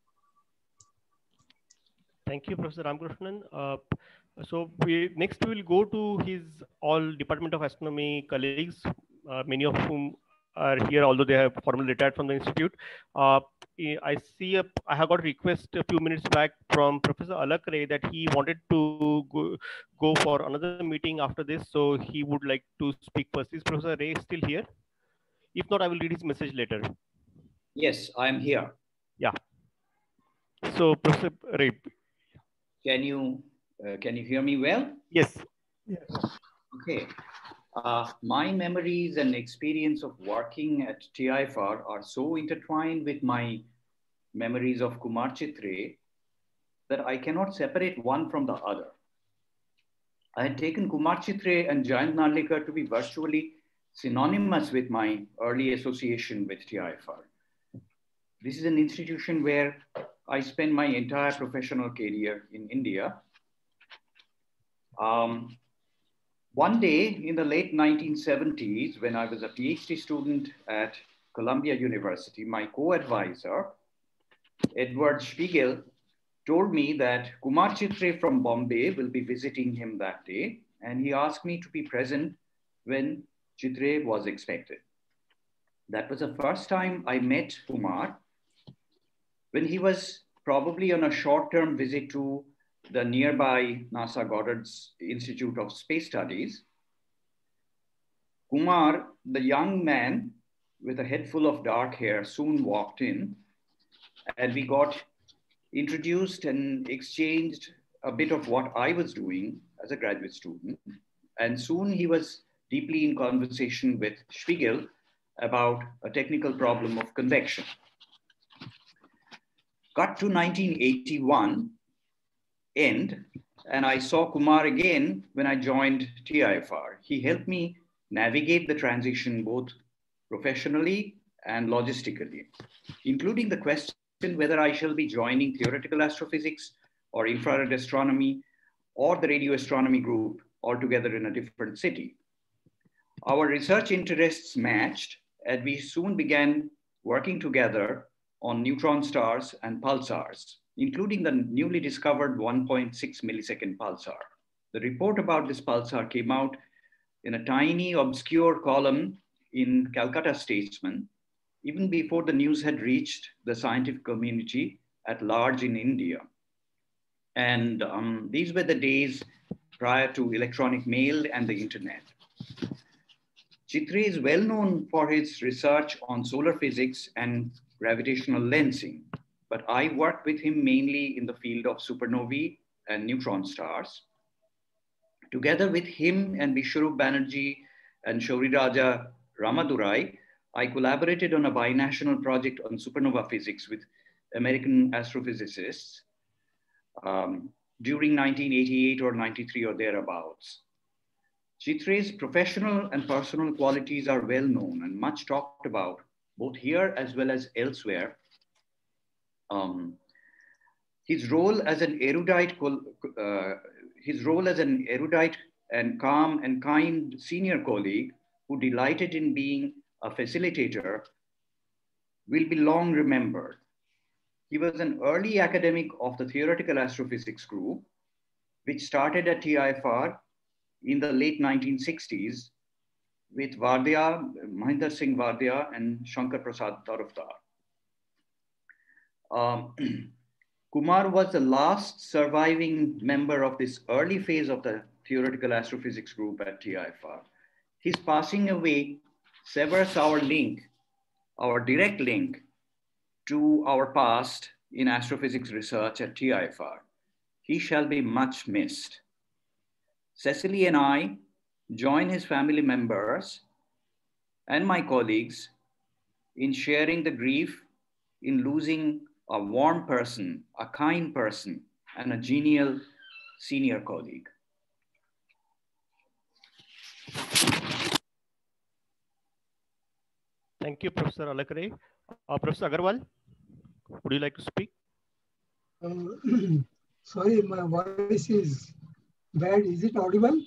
Thank you, Professor Ramakrishnan. So next we will go to his all Department of Astronomy colleagues, many of whom are here, although they have formally retired from the institute. I see I have got a request a few minutes back from Professor Alak Ray that he wanted to go for another meeting after this, so he would like to speak first. Is Professor Ray still here? If not, I will read his message later. Yes, I am here. Yeah. So Professor Ray, can you hear me well? Yes. Yes. Okay. My memories and experience of working at TIFR are so intertwined with my memories of Kumar Chitre that I cannot separate one from the other. I had taken Kumar Chitre and Jayant Narlikar to be virtually synonymous with my early association with TIFR. This is an institution where I spent my entire professional career in India. One day in the late 1970s, when I was a PhD student at Columbia University, my co-advisor, Edward Spiegel, told me that Kumar Chitre from Bombay will be visiting him that day, and he asked me to be present when Chitre was expected. That was the first time I met Kumar, when he was probably on a short-term visit to the nearby NASA Goddard's Institute of Space Studies. Kumar, the young man with a head full of dark hair, soon walked in, and we got introduced and exchanged a bit of what I was doing as a graduate student. And soon he was deeply in conversation with Spiegel about a technical problem of convection. Cut to 1981 end, and I saw Kumar again when I joined TIFR. He helped me navigate the transition both professionally and logistically, including the question whether I shall be joining theoretical astrophysics or infrared astronomy or the radio astronomy group altogether in a different city. Our research interests matched, and we soon began working together on neutron stars and pulsars, including the newly discovered 1.6 millisecond pulsar. The report about this pulsar came out in a tiny, obscure column in Calcutta Statesman, even before the news had reached the scientific community at large in India. And these were the days prior to electronic mail and the internet. Chitre is well known for his research on solar physics and gravitational lensing, but I worked with him mainly in the field of supernovae and neutron stars. Together with him and Vishwarup Banerjee and Shauriraja Ramadurai, I collaborated on a binational project on supernova physics with American astrophysicists during 1988 or 93 or thereabouts. Chitre's professional and personal qualities are well known and much talked about, both here as well as elsewhere. His role as an erudite and calm and kind senior colleague who delighted in being a facilitator will be long remembered. He was an early academic of the theoretical astrophysics group, which started at TIFR in the late 1960s with Vardia, Mahinder Singh Vardia and Shankar Prasad Tarufdar. Kumar was the last surviving member of this early phase of the theoretical astrophysics group at TIFR. His passing away severs our link, our direct link to our past in astrophysics research at TIFR. He shall be much missed. Cecily and I join his family members and my colleagues in sharing the grief in losing a warm person, a kind person, and a genial senior colleague. Thank you, Professor Alakare. Professor Agarwal, would you like to speak? Sorry, my voice is bad. Is it audible?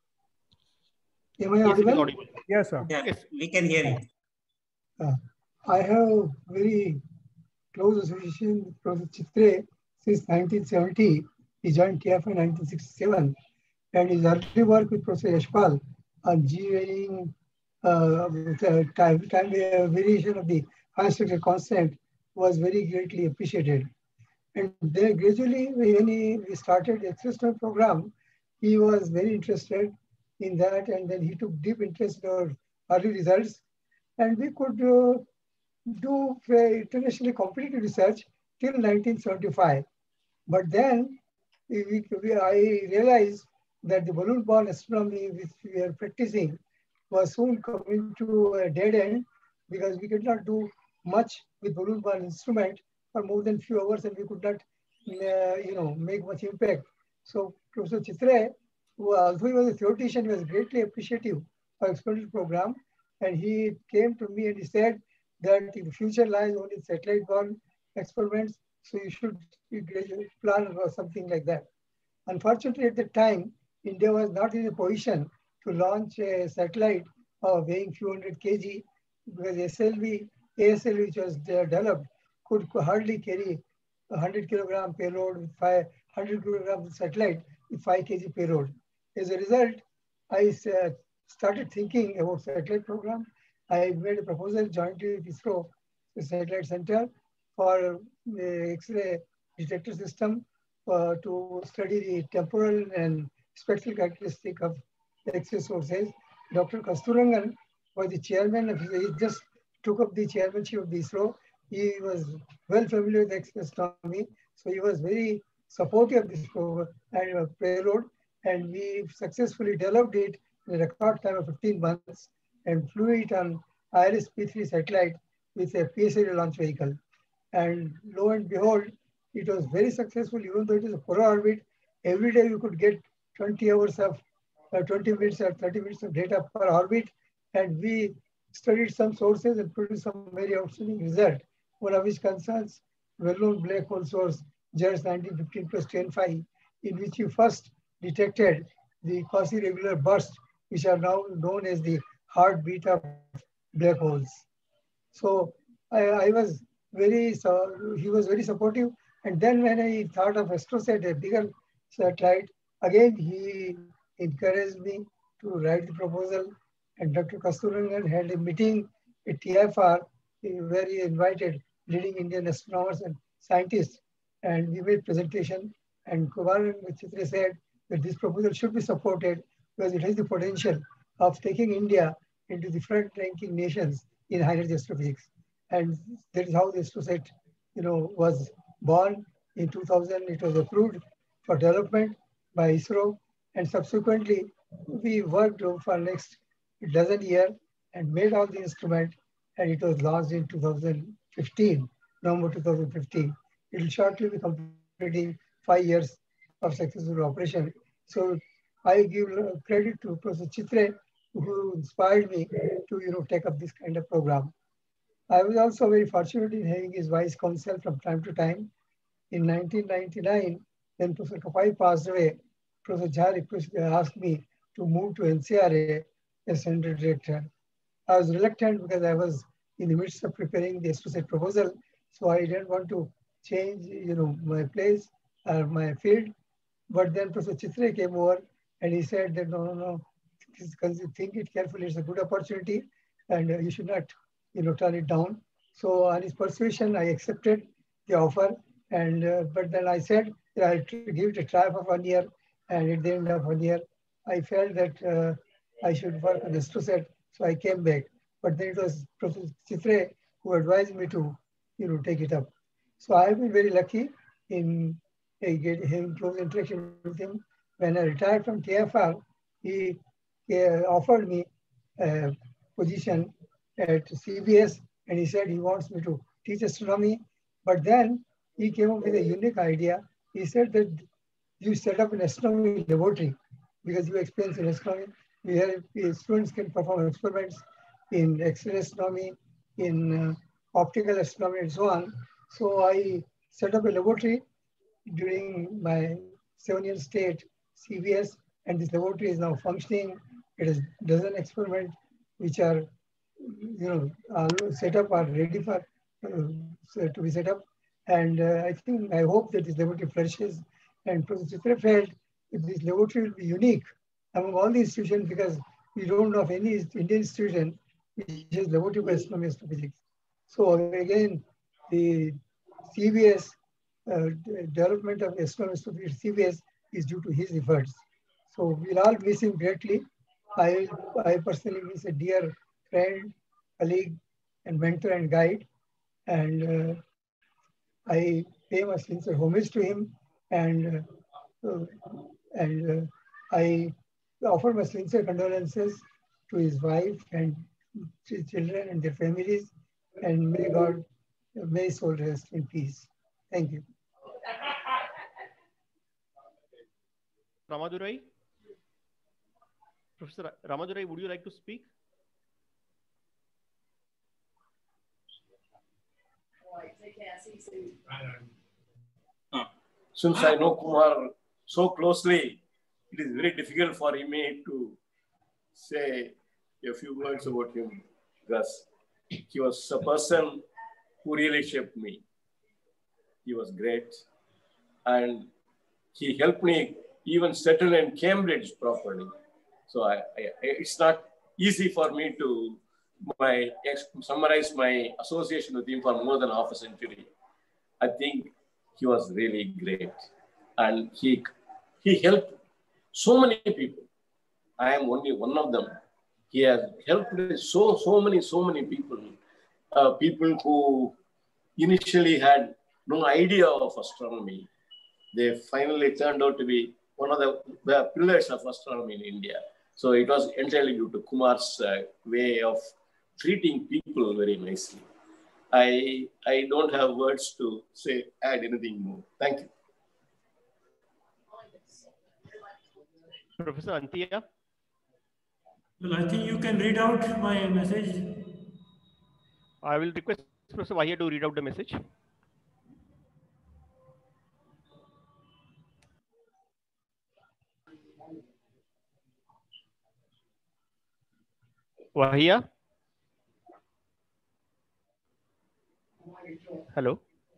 Am I audible? Yes, sir. Yes, we can hear you. I have very close association with Professor Chitre since 1970. He joined TIFR in 1967, and his early work with Professor Yashpal on G-varying time variation of the Einstein constant was very greatly appreciated. And then gradually, when we started the exceptional program, he was very interested in that, and then he took deep interest in our early results, and we could do internationally competitive research till 1975. But then I realized that the balloon-borne astronomy which we are practicing was soon coming to a dead end because we could not do much with balloon-borne instrument for more than few hours, and we could not, make much impact. So Professor Chitre, although he was a theoretician, he was greatly appreciative of experimental program, and he came to me and he said that the future lies only in satellite-borne experiments, so you should plan or something like that. Unfortunately, at the time, India was not in a position to launch a satellite weighing few hundred kg because ASLV, which was developed, could hardly carry 100 kilogram payload with 100 kilogram satellite with 5 kg payload. As a result, I started thinking about satellite program. I made a proposal jointly with ISRO, the Satellite Center, for the X-ray detector system to study the temporal and spectral characteristic of X-ray sources. Dr. Kasturangan was the chairman of, he just took up the chairmanship of the ISRO. He was well familiar with X-ray astronomy, so he was very supportive of this payload, and we successfully developed it in a record time of 15 months and flew it on IRIS P3 satellite with a PSLV launch vehicle. And lo and behold, it was very successful, even though it is a polar orbit. Every day you could get 20 hours of, 20 minutes or 30 minutes of data per orbit. And we studied some sources and produced some very outstanding result, one of which concerns well-known black hole source, JERS 1915 plus 10.5, in which you first detected the quasi-regular bursts, which are now known as the heartbeat of black holes. So I was very, he was very supportive. And then when I thought of AstroSat, a bigger satellite, again, he encouraged me to write the proposal. And Dr. Kasturangan had a meeting at TIFR where he invited leading Indian astronomers and scientists. And we made presentation. And Kumar and Chitra said that this proposal should be supported because it has the potential of taking India into the front-ranking nations in high-energy astrophysics. And that is how the AstroSat, was born. In 2000, it was approved for development by ISRO. And subsequently, we worked for next dozen years and made all the instrument. And it was launched in 2015, November 2015. It will shortly be completing 5 years of successful operation. So I give credit to Professor Chitre, who inspired me to take up this kind of program. I was also very fortunate in having his wise counsel from time to time. In 1999, when Professor Kapai passed away, Professor Jha asked me to move to NCRA as Center Director. I was reluctant because I was in the midst of preparing the AstroSat proposal, so I didn't want to change, my place or my field. But then Professor Chitre came over and he said that no, think it carefully. It's a good opportunity, and you should not, turn it down. So on his persuasion, I accepted the offer. And but then I said that I'll give it a try for 1 year. And at the end of 1 year, I felt that I should work on AstroSat, so I came back. But then it was Professor Chitre who advised me to, take it up. So I've been very lucky in having close interaction with him. When I retired from TFR, he offered me a position at CBS, and he said he wants me to teach astronomy. But then he came up with a unique idea. He said that you set up an astronomy laboratory because you experience in astronomy. Students can perform experiments in X-ray astronomy, in optical astronomy, and so on. So I set up a laboratory during my 7-year stay at CBS, and this laboratory is now functioning. It is dozen experiments which are, set up, are ready for to be set up. And I hope that this laboratory flourishes. And Professor Chitra felt that this laboratory will be unique among all the institutions because we don't know of any Indian institution which has laboratory for astronomy and astrophysics. So again, the CBS development of astronomy and astrophysics CBS is due to his efforts. So we'll all miss him greatly. I personally miss a dear friend, colleague, and mentor and guide. And I pay my sincere homage to him, and I offer my sincere condolences to his wife and his children and their families, and may his soul rest in peace. Thank you. Ramadurai? Professor Ramadurai, would you like to speak? Since I know Kumar so closely, it is very difficult for me to say a few words about him because he was a person who really shaped me. he was great. And he helped me even settle in Cambridge properly. So it's not easy for me to summarize my association with him for more than half a century. I think he was really great. And he helped so many people. I am only one of them. He has helped so many people. People who initially had no idea of astronomy. They finally turned out to be one of the pillars of astronomy in India. So it was entirely due to Kumar's way of treating people very nicely. I don't have words to add anything more. Thank you. Professor Antia? Well, I think you can read out my message. I will request Professor Vahia to read out the message. Vahia? Hello?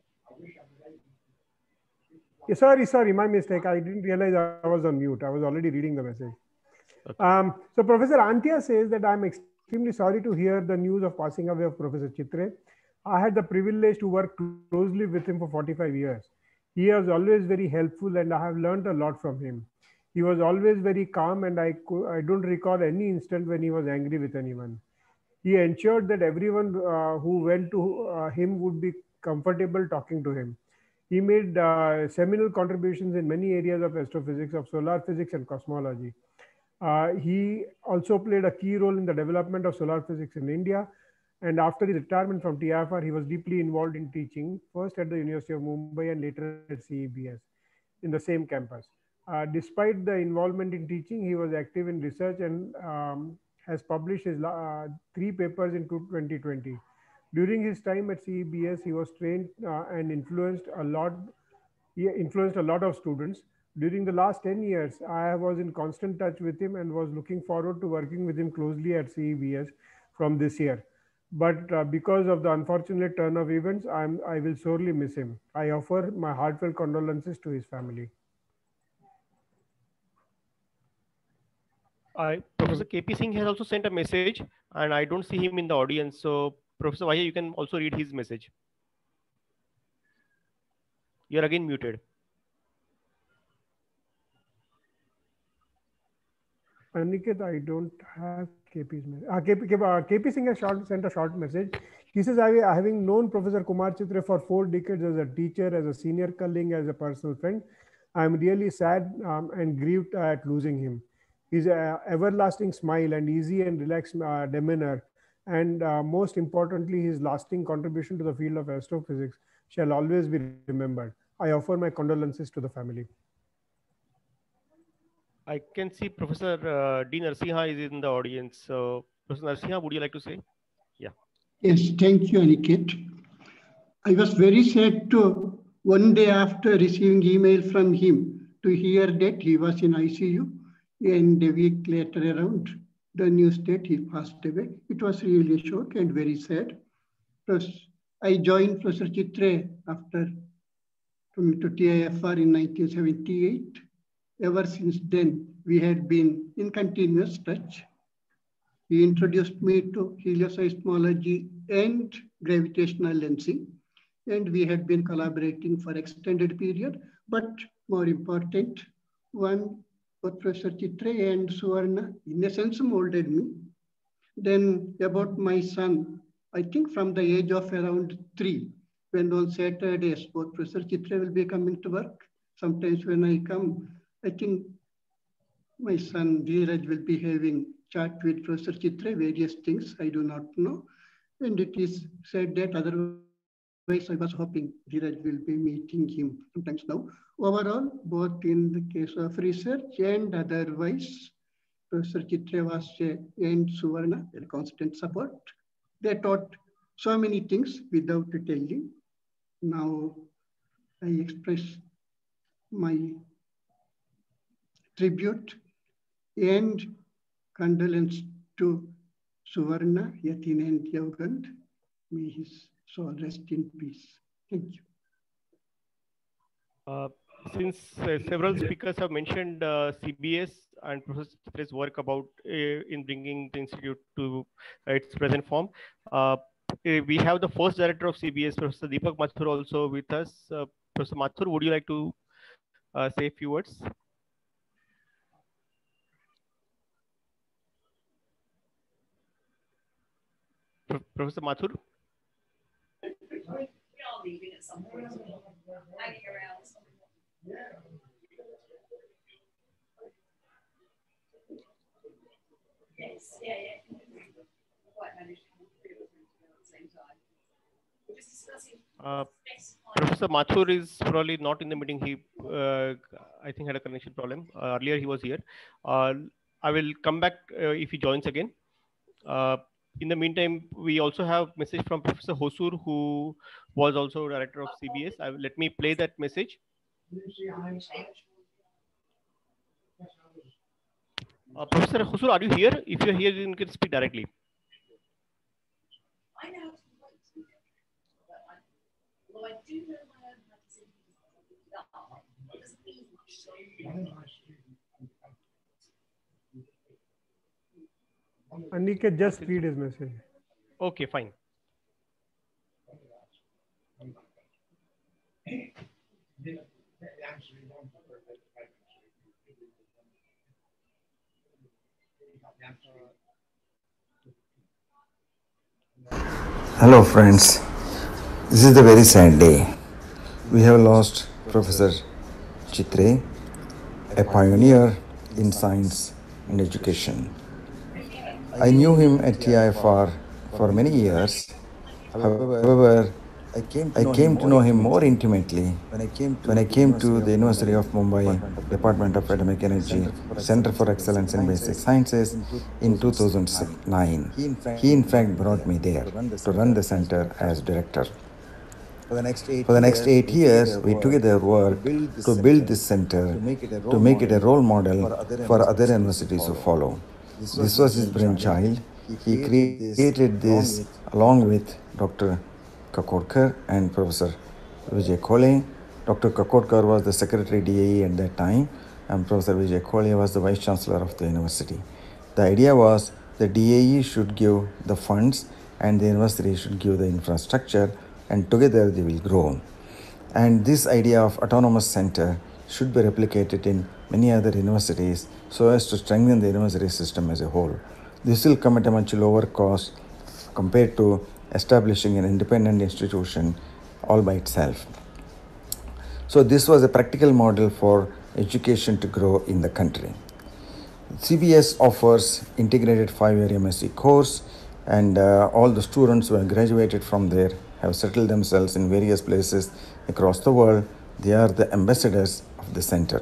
Sorry, my mistake. I didn't realize I was on mute. I was already reading the message. Okay. So Professor Antia says that I'm extremely sorry to hear the news of passing away of Professor Chitre. I had the privilege to work closely with him for 45 years. He was always very helpful and I have learned a lot from him. He was always very calm and I don't recall any instant when he was angry with anyone. He ensured that everyone who went to him would be comfortable talking to him. He made seminal contributions in many areas of astrophysics, of solar physics and cosmology. He also played a key role in the development of solar physics in India. And after his retirement from TIFR, he was deeply involved in teaching, first at the University of Mumbai and later at CEBS in the same campus. Despite the involvement in teaching, he was active in research and has published his 3 papers in 2020. During his time at CEBS, he was trained and influenced a lot. He influenced a lot of students. During the last 10 years, I was in constant touch with him and was looking forward to working with him closely at CEBS from this year. But because of the unfortunate turn of events, I will sorely miss him. I offer my heartfelt condolences to his family. Professor KP Singh has also sent a message and I don't see him in the audience. So Professor Vahia, you can also read his message. You're again muted. Aniket, I don't have KP's message. KP Singh has sent a short message. He says, having known Professor Kumar Chitre for 4 decades as a teacher, as a senior colleague, as a personal friend, I am really sad and grieved at losing him. His everlasting smile and easy and relaxed demeanor, and most importantly, his lasting contribution to the field of astrophysics shall always be remembered. I offer my condolences to the family. I can see Professor D. Narasimha is in the audience. So Professor Narasimha, would you like to say? Yeah. Yes, thank you, Aniket. I was very sad to, one day after receiving email from him, to hear that he was in ICU. And a week later around, the news that he passed away. It was really a shock and very sad. Plus, I joined Professor Chitre after coming to TIFR in 1978. Ever since then, we had been in continuous touch. He introduced me to helioseismology and gravitational lensing, and we had been collaborating for extended period. But more important, both Professor Chitre and Suvarna, in a sense, molded me. Then about my son, I think from the age of around 3, when on Saturdays, both Professor Chitre will be coming to work. Sometimes when I come, I think my son Dheeraj will be having chat with Professor Chitre, various things I do not know. And it is said that otherwise I was hoping Dheeraj will be meeting him sometimes now. Overall, both in the case of research and otherwise, Professor Chitre was and Suvarna a constant support. They taught so many things without telling. Now I express my tribute and condolence to Suvarna, Yatin and Yogand. May his soul rest in peace. Thank you. Since several speakers have mentioned CBS and Professor Chitra's work about in bringing the institute to its present form, we have the first director of CBS, Professor Deepak Mathur, also with us. Professor Mathur, would you like to say a few words? Professor Mathur? We're all leaving at some point, hanging around. Yes, yeah. Quite managed to have three of us together at the same time. We're just discussing. Professor Mathur is probably not in the meeting. He, I think, had a connection problem. Earlier he was here. I will come back if he joins again. In the meantime, we also have message from Professor Hosur, who was also director of CBS. Let me play that message. Professor Hosur, are you here? If you're here, you can speak directly. I know. Well, I do know my own how to say it doesn't mean much. Aniket, just read his message. Okay, fine. Hello friends, this is a very sad day. We have lost Professor Chitra, a pioneer in science and education. I knew him at TIFR for many years. However, I came to know him more intimately when I came to the University of Mumbai Department of Atomic Energy Center for Excellence in Basic Sciences in 2009. He in fact brought me there to run the center as director. For the next 8 years, we together worked to build this center, to make it a role model for other universities to follow. This was his brainchild. He created this along with Dr. Kakodkar and Professor Vijay Khole. Dr. Kakodkar was the secretary DAE at that time, and Professor Vijay Khole was the vice chancellor of the university. The idea was the DAE should give the funds and the university should give the infrastructure, and together they will grow. And this idea of autonomous center should be replicated in many other universities so as to strengthen the university system as a whole. This will come at a much lower cost compared to establishing an independent institution all by itself. So this was a practical model for education to grow in the country. CBS offers integrated 5-year MSc course, and all the students who have graduated from there have settled themselves in various places across the world. They are the ambassadors of the center.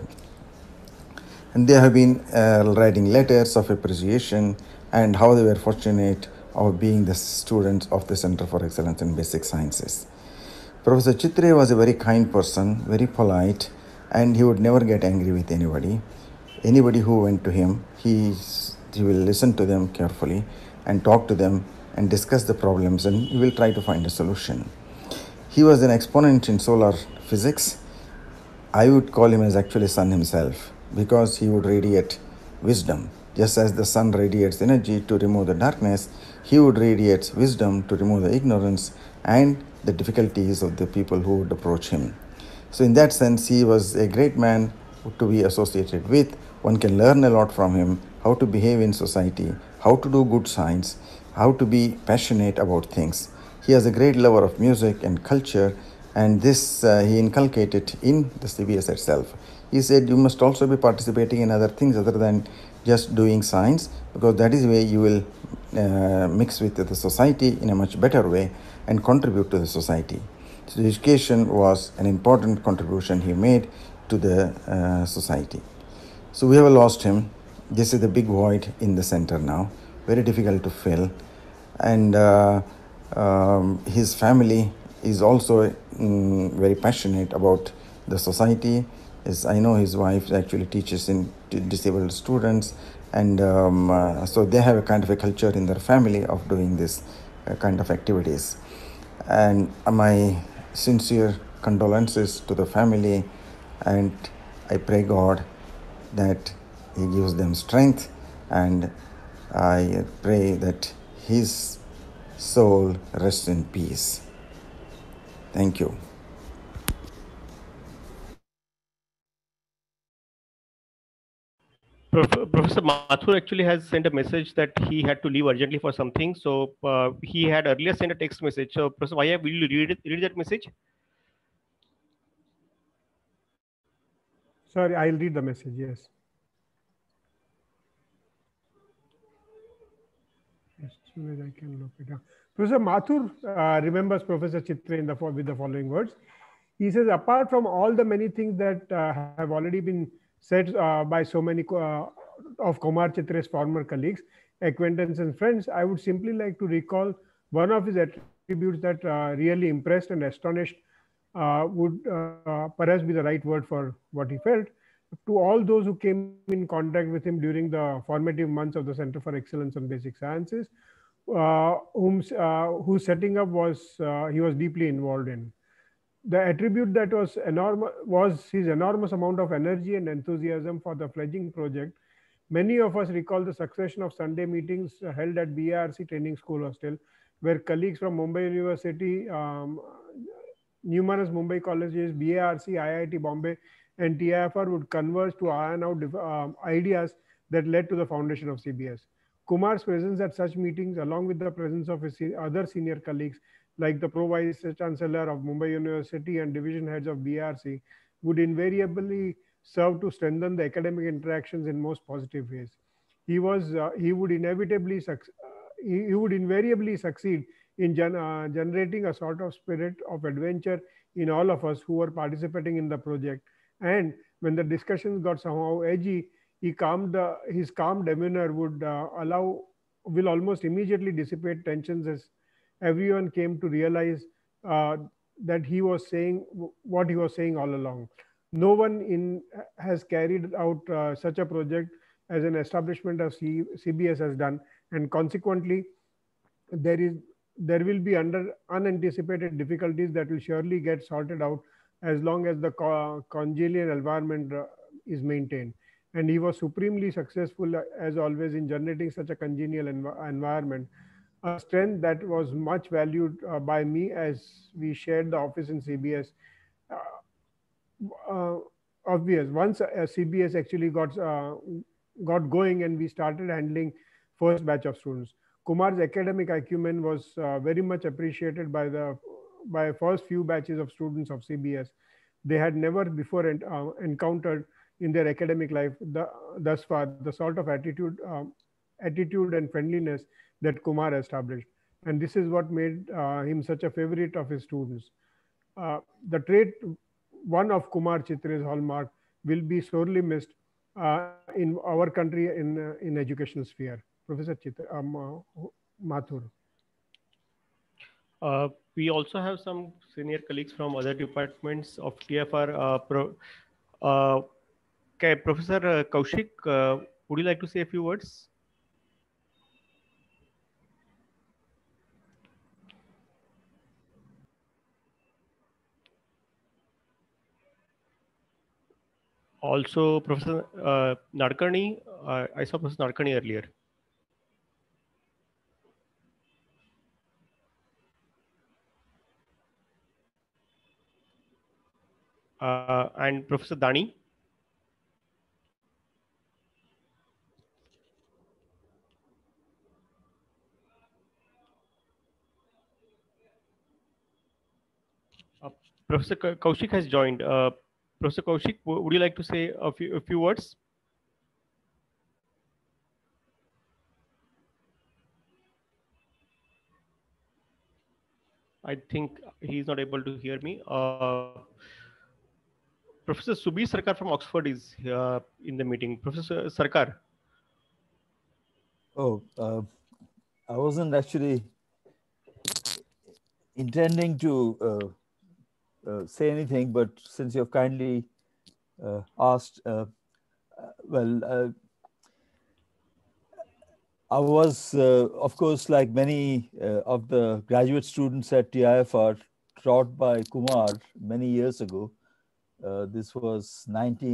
And they have been writing letters of appreciation and how they were fortunate of being the students of the Center for Excellence in Basic Sciences. Professor Chitra was a very kind person, very polite, and he would never get angry with anybody. Anybody who went to him, he will listen to them carefully and talk to them and discuss the problems, and he will try to find a solution. He was an exponent in solar physics. I would call him as actually sun himself, because he would radiate wisdom. Just as the sun radiates energy to remove the darkness, he would radiate wisdom to remove the ignorance and the difficulties of the people who would approach him. So in that sense, he was a great man to be associated with. One can learn a lot from him, how to behave in society, how to do good science, how to be passionate about things. He is a great lover of music and culture, and this he inculcated in the CBS itself. He said, you must also be participating in other things other than just doing science, because that is where you will mix with the society in a much better way and contribute to the society. So education was an important contribution he made to the society. So we have lost him. This is the big void in the center now, very difficult to fill. And his family is also very passionate about the society. As I know, his wife actually teaches in disabled students, and so they have a kind of a culture in their family of doing this kind of activities. And my sincere condolences to the family and I pray God that He gives them strength, and I pray that his soul rests in peace. Thank you. Professor Mathur actually has sent a message that he had to leave urgently for something. So he had earlier sent a text message. So Professor Vaya, will you read that message? Sorry, I'll read the message, yes. As soon as I can look it up. Professor Mathur remembers Professor Chitre with the following words. He says, apart from all the many things that have already been said by so many of Kumar Chitre's former colleagues, acquaintances and friends, I would simply like to recall one of his attributes that really impressed and astonished would perhaps be the right word for what he felt. To all those who came in contact with him during the formative months of the Center for Excellence in Basic Sciences, whose setting up he was deeply involved in. The attribute that was enormous was his enormous amount of energy and enthusiasm for the fledgling project. Many of us recall the succession of Sunday meetings held at BARC Training School Hostel, where colleagues from Mumbai University, numerous Mumbai colleges, BARC, IIT Bombay, and TIFR would converge to iron out ideas that led to the foundation of CBS. Kumar's presence at such meetings, along with the presence of his other senior colleagues, like the Pro-Vice Chancellor of Mumbai University and division heads of BARC, would invariably serve to strengthen the academic interactions in most positive ways. He would invariably succeed in generating a sort of spirit of adventure in all of us who were participating in the project. And when the discussions got somehow edgy, his calm demeanor will almost immediately dissipate tensions as everyone came to realize that he was saying what he was saying all along. No one has carried out such a project as an establishment of CBS has done, and consequently, there will be unanticipated difficulties that will surely get sorted out as long as the congenial environment is maintained. And he was supremely successful, as always, in generating such a congenial environment, a strength that was much valued by me as we shared the office in CBS. Obvious, once CBS actually got going and we started handling first batch of students, Kumar's academic acumen was very much appreciated by first few batches of students of CBS. They had never before encountered in their academic life thus far the sort of attitude and friendliness that Kumar established. And this is what made him such a favorite of his students. The trait, one of Kumar Chitre's hallmark, will be sorely missed in our country in educational sphere. Professor Mathur. We also have some senior colleagues from other departments of TFR. Professor Kaushik, would you like to say a few words? Also, Professor Nadkarni, I saw Professor Nadkarni earlier. And Professor Dani. Professor Kaushik has joined. Professor Kaushik, would you like to say a few words? I think he's not able to hear me. Professor Subir Sarkar from Oxford is in the meeting. Professor Sarkar. Oh, I wasn't actually intending to say anything, but since you've kindly asked, I was, of course, like many of the graduate students at TIFR, taught by Kumar many years ago. This was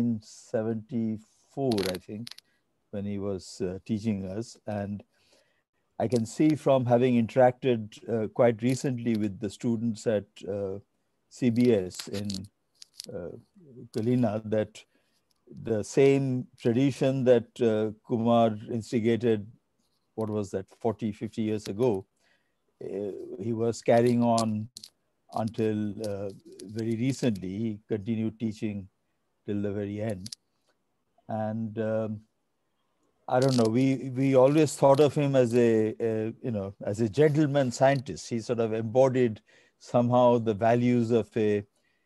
1974, I think, when he was teaching us. And I can see from having interacted quite recently with the students at CBS in Kalina that the same tradition that Kumar instigated, what was that, 40, 50 years ago, he was carrying on until very recently. He continued teaching till the very end. And I don't know, we always thought of him as a as a gentleman scientist. He sort of embodied somehow the values of a,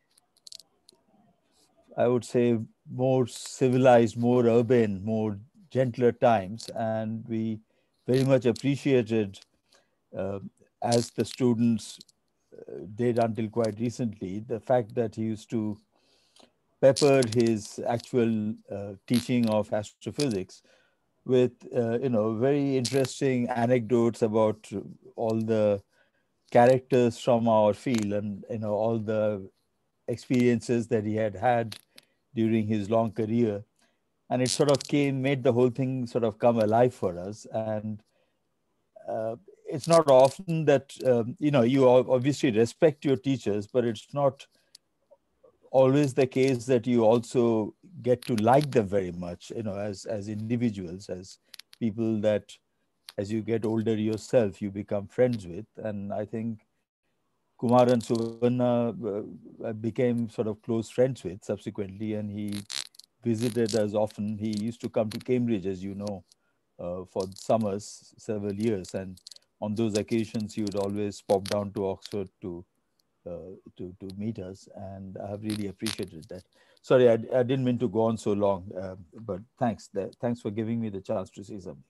I would say, more civilized, more urban, more gentler times. And we very much appreciated, as the students did until quite recently, the fact that he used to pepper his actual teaching of astrophysics with very interesting anecdotes about all the characters from our field and all the experiences that he had had during his long career. And it sort of made the whole thing sort of come alive for us. And it's not often that you obviously respect your teachers, but it's not always the case that you also get to like them very much, as individuals, as people that as you get older yourself, you become friends with. And I think Kumar and Suvarna became sort of close friends with subsequently, and he visited us often. He used to come to Cambridge, as you know, for summers, several years. And on those occasions, he would always pop down to Oxford to meet us, and I have really appreciated that. Sorry, I didn't mean to go on so long, but thanks for giving me the chance to say something.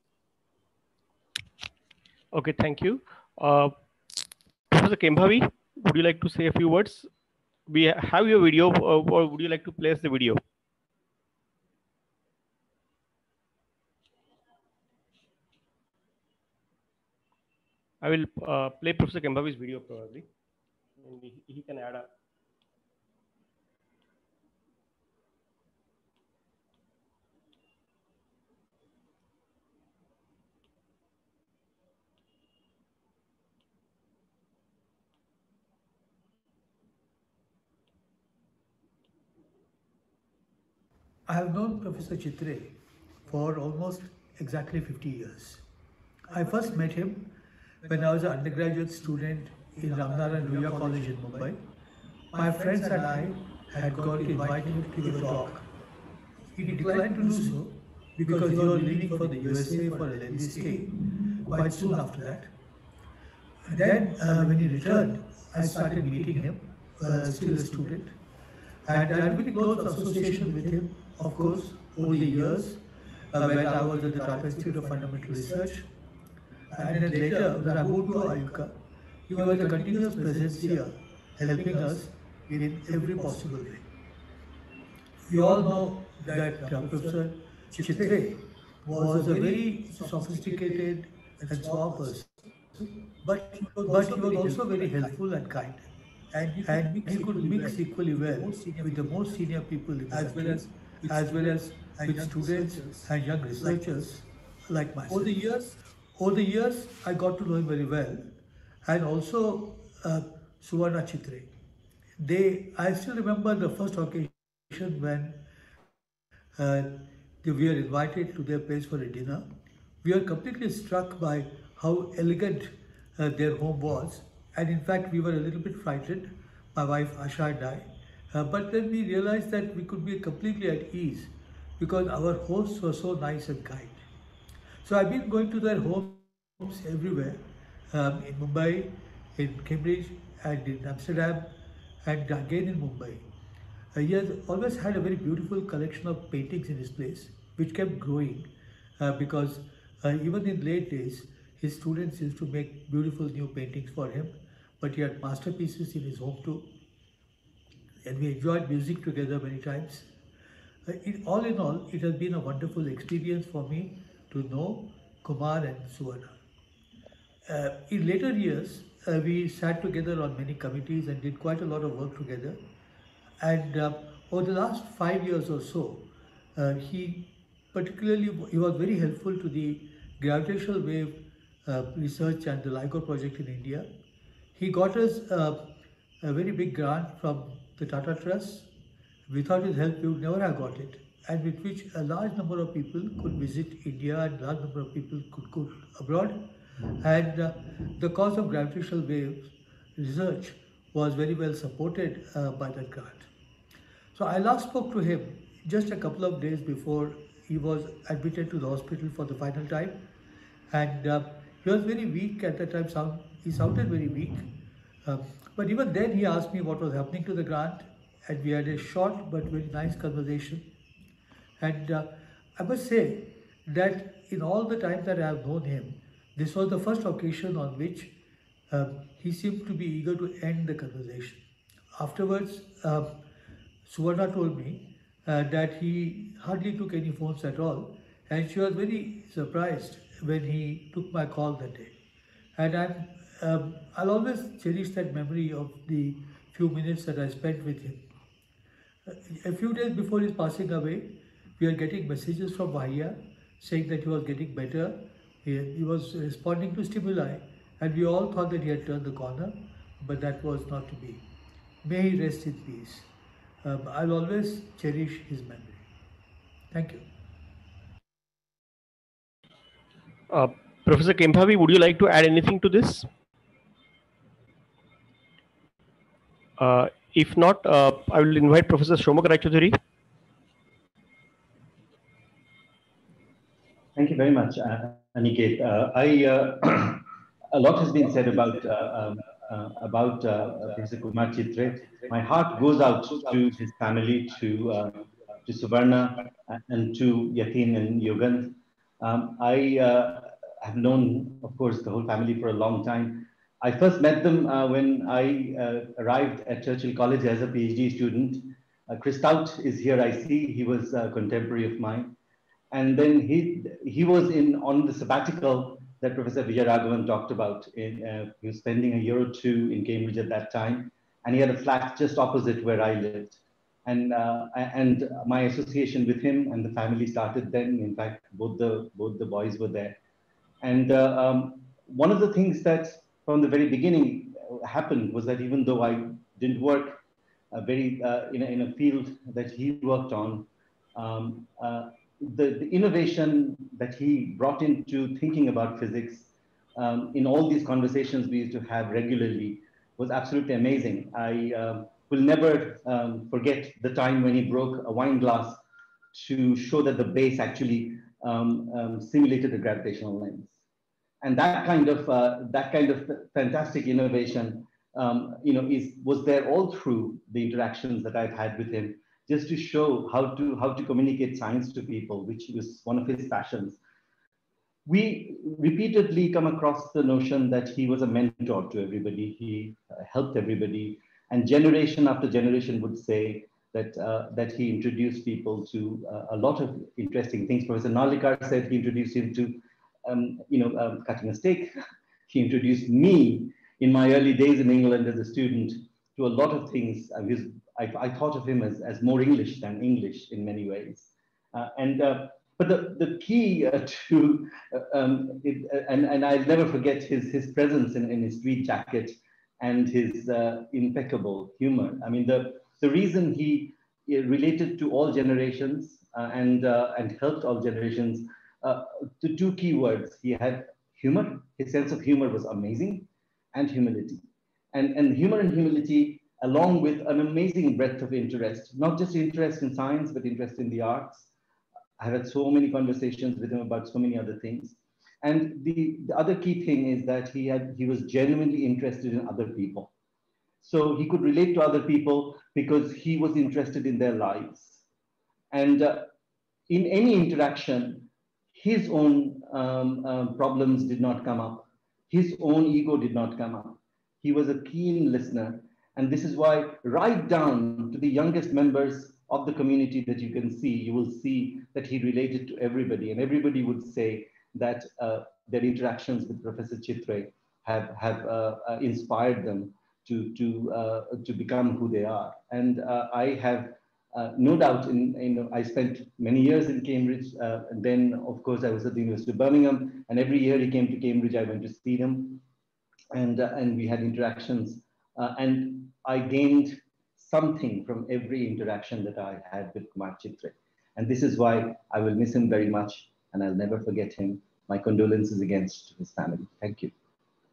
Okay, thank you. Professor Kembhavi, would you like to say a few words? We have your video, or would you like to place the video? I will play Professor Kembhavi's video probably. And he can add a. I have known Professor Chitre for almost exactly 50 years. I first met him when I was an undergraduate student in Ramnaran Ruya College in Mumbai. My friends and I had got to invite him to give a talk. He declined to do so because he was leaving for the USA for a lengthy stay quite soon after that. And then when he returned, I started meeting him, still a student. And I had a very close association with him, of course, over the years when I was at the Tata Institute of Fundamental Research. And then later, when I moved to Ayuka, he was a continuous presence here, helping us in every possible way. You all know that Professor Chitre was a very sophisticated and small person, but he was also very helpful and kind. And he could mix equally well with the most senior people in the country, as well as with students and young researchers like myself. Over the years, I got to know him very well, and also Suvarna Chitre. I still remember the first occasion when we were invited to their place for a dinner. We were completely struck by how elegant their home was, and in fact, we were a little bit frightened, my wife Asha and I. But then we realized that we could be completely at ease because our hosts were so nice and kind. So I've been going to their homes everywhere, in Mumbai, in Cambridge, and in Amsterdam, and again in Mumbai. He has always had a very beautiful collection of paintings in his place, which kept growing because even in late days, his students used to make beautiful new paintings for him, but he had masterpieces in his home too. And we enjoyed music together many times. All in all, it has been a wonderful experience for me to know Kumar and Suvarna. In later years, we sat together on many committees and did quite a lot of work together. And over the last 5 years or so, he was very helpful to the gravitational wave research and the LIGO project in India. He got us a very big grant from the Tata Trust. Without his help, we would never have got it, and with which a large number of people could visit India and a large number of people could go abroad. And the cause of gravitational waves research was very well supported by that grant. So I last spoke to him just a couple of days before he was admitted to the hospital for the final time, and he was very weak at that time. He sounded very weak, but even then he asked me what was happening to the grant, and we had a short but very nice conversation. And I must say that in all the time that I have known him, this was the first occasion on which he seemed to be eager to end the conversation. Afterwards, Suvarna told me that he hardly took any phones at all, and she was very surprised when he took my call that day. And I'll always cherish that memory of the few minutes that I spent with him. A few days before his passing away, we are getting messages from Vahia saying that he was getting better. He was responding to stimuli, and we all thought that he had turned the corner, but that was not to be. May he rest in peace. I'll always cherish his memory. Thank you. Professor Kemphavi, would you like to add anything to this? If not, I will invite Professor Shomak Raichaudhuri. Thank you very much, Aniket. A lot has been said about Professor Kumar Chitre. My heart goes out to his family, to Suvarna, and to Yatin and Yogan. I have known, of course, the whole family for a long time. I first met them when I arrived at Churchill College as a PhD student. Chris Stout is here, I see. He was a contemporary of mine. And then he was on the sabbatical that Professor Vijayaraghavan talked about. He was spending a year or two in Cambridge at that time, and he had a flat just opposite where I lived. And my association with him and the family started then. In fact, both the boys were there. And one of the things that from the very beginning happened was that even though I didn't work in a field that he worked on, the innovation that he brought into thinking about physics in all these conversations we used to have regularly was absolutely amazing. I will never forget the time when he broke a wine glass to show that the base actually simulated a gravitational lens. And that kind of fantastic innovation, was there all through the interactions that I've had with him, just to show how to communicate science to people, which was one of his passions. We repeatedly come across the notion that he was a mentor to everybody. He helped everybody, and generation after generation would say that he introduced people to a lot of interesting things. Professor Narlikar said he introduced him to cutting a steak. He introduced me in my early days in England as a student to a lot of things. I thought of him as more English than English in many ways. But the key to, and I'll never forget his presence in his tweed jacket and his impeccable humor. I mean, the reason he related to all generations and helped all generations, the two key words, he had humor. His sense of humor was amazing, and humility. And humor and humility, along with an amazing breadth of interest, not just interest in science, but interest in the arts. I've had so many conversations with him about so many other things. And the other key thing is that he was genuinely interested in other people. So he could relate to other people because he was interested in their lives. And in any interaction, his own problems did not come up. His own ego did not come up. He was a keen listener. And this is why right down to the youngest members of the community that you can see, you will see that he related to everybody. And everybody would say that their interactions with Professor Chitre have inspired them to become who they are. And I have No doubt, I spent many years in Cambridge. And then, of course, I was at the University of Birmingham, and every year he came to Cambridge, I went to see him, and we had interactions. And I gained something from every interaction that I had with Kumar Chitre. And this is why I will miss him very much, and I'll never forget him. My condolences against his family. Thank you.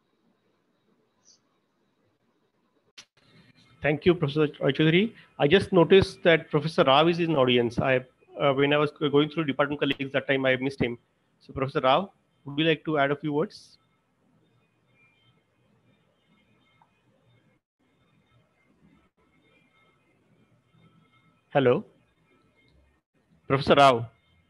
Thank you, Professor Chaudhary. I just noticed that Professor Rao is in the audience. When I was going through department colleagues that time, I missed him. So, Professor Rao, would you like to add a few words? Hello, Professor Rao.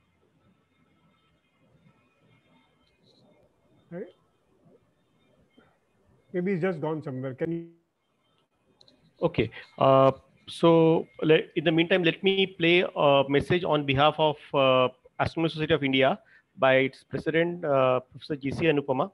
Maybe he's just gone somewhere. Can you? Okay. So in the meantime, let me play a message on behalf of Astronomical Society of India by its president, Professor G.C. Anupama.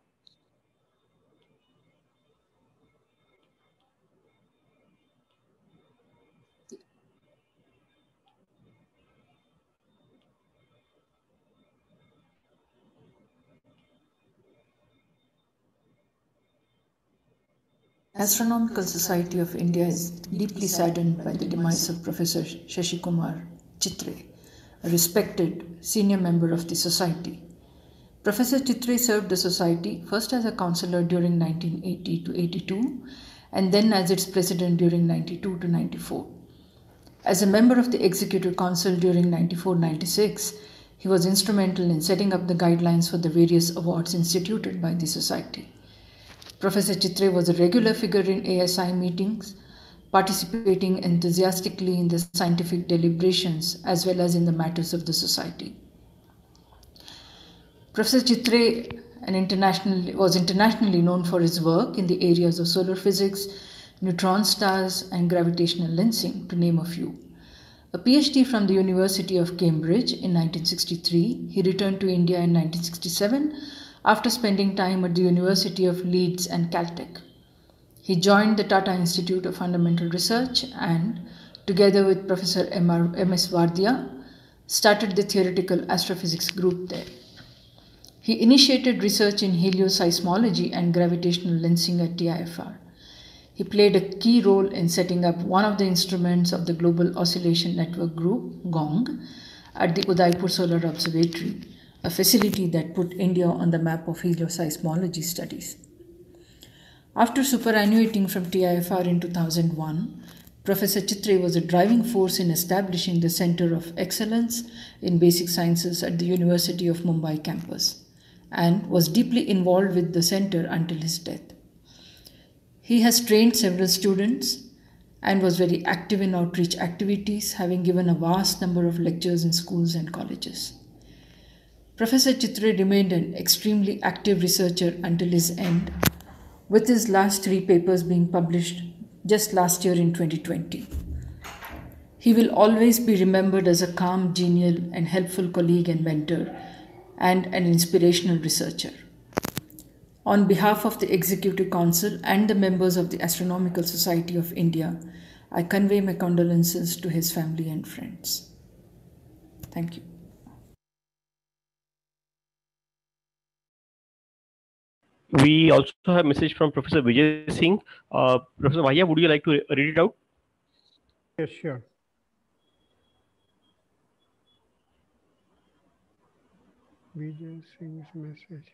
Astronomical Society of India is deeply saddened by the demise of Professor Shashi Kumar Chitre, a respected senior member of the society. Professor Chitre served the society first as a councillor during 1980 to 82 and then as its president during 92 to 94. As a member of the Executive Council during 94-96, he was instrumental in setting up the guidelines for the various awards instituted by the society. Professor Chitre was a regular figure in ASI meetings, participating enthusiastically in the scientific deliberations as well as in the matters of the society. Professor Chitre was internationally known for his work in the areas of solar physics, neutron stars, and gravitational lensing, to name a few. A PhD from the University of Cambridge in 1963, he returned to India in 1967 after spending time at the University of Leeds and Caltech. He joined the Tata Institute of Fundamental Research and, together with Professor M.S. Wardia, started the theoretical astrophysics group there. He initiated research in helioseismology and gravitational lensing at TIFR. He played a key role in setting up one of the instruments of the Global Oscillation Network Group, GONG, at the Udaipur Solar Observatory, a facility that put India on the map of helioseismology studies. After superannuating from TIFR in 2001, Professor Chitre was a driving force in establishing the Center of Excellence in Basic Sciences at the University of Mumbai campus and was deeply involved with the center until his death. He has trained several students and was very active in outreach activities, having given a vast number of lectures in schools and colleges. Professor Chitre remained an extremely active researcher until his end, with his last 3 papers being published just last year in 2020. He will always be remembered as a calm, genial, and helpful colleague and mentor, and an inspirational researcher. On behalf of the Executive Council and the members of the Astronomical Society of India, I convey my condolences to his family and friends. Thank you. We also have a message from Professor Vijay Singh. Professor Bhaiya, would you like to read it out? Yes, sure. Vijay Singh's message.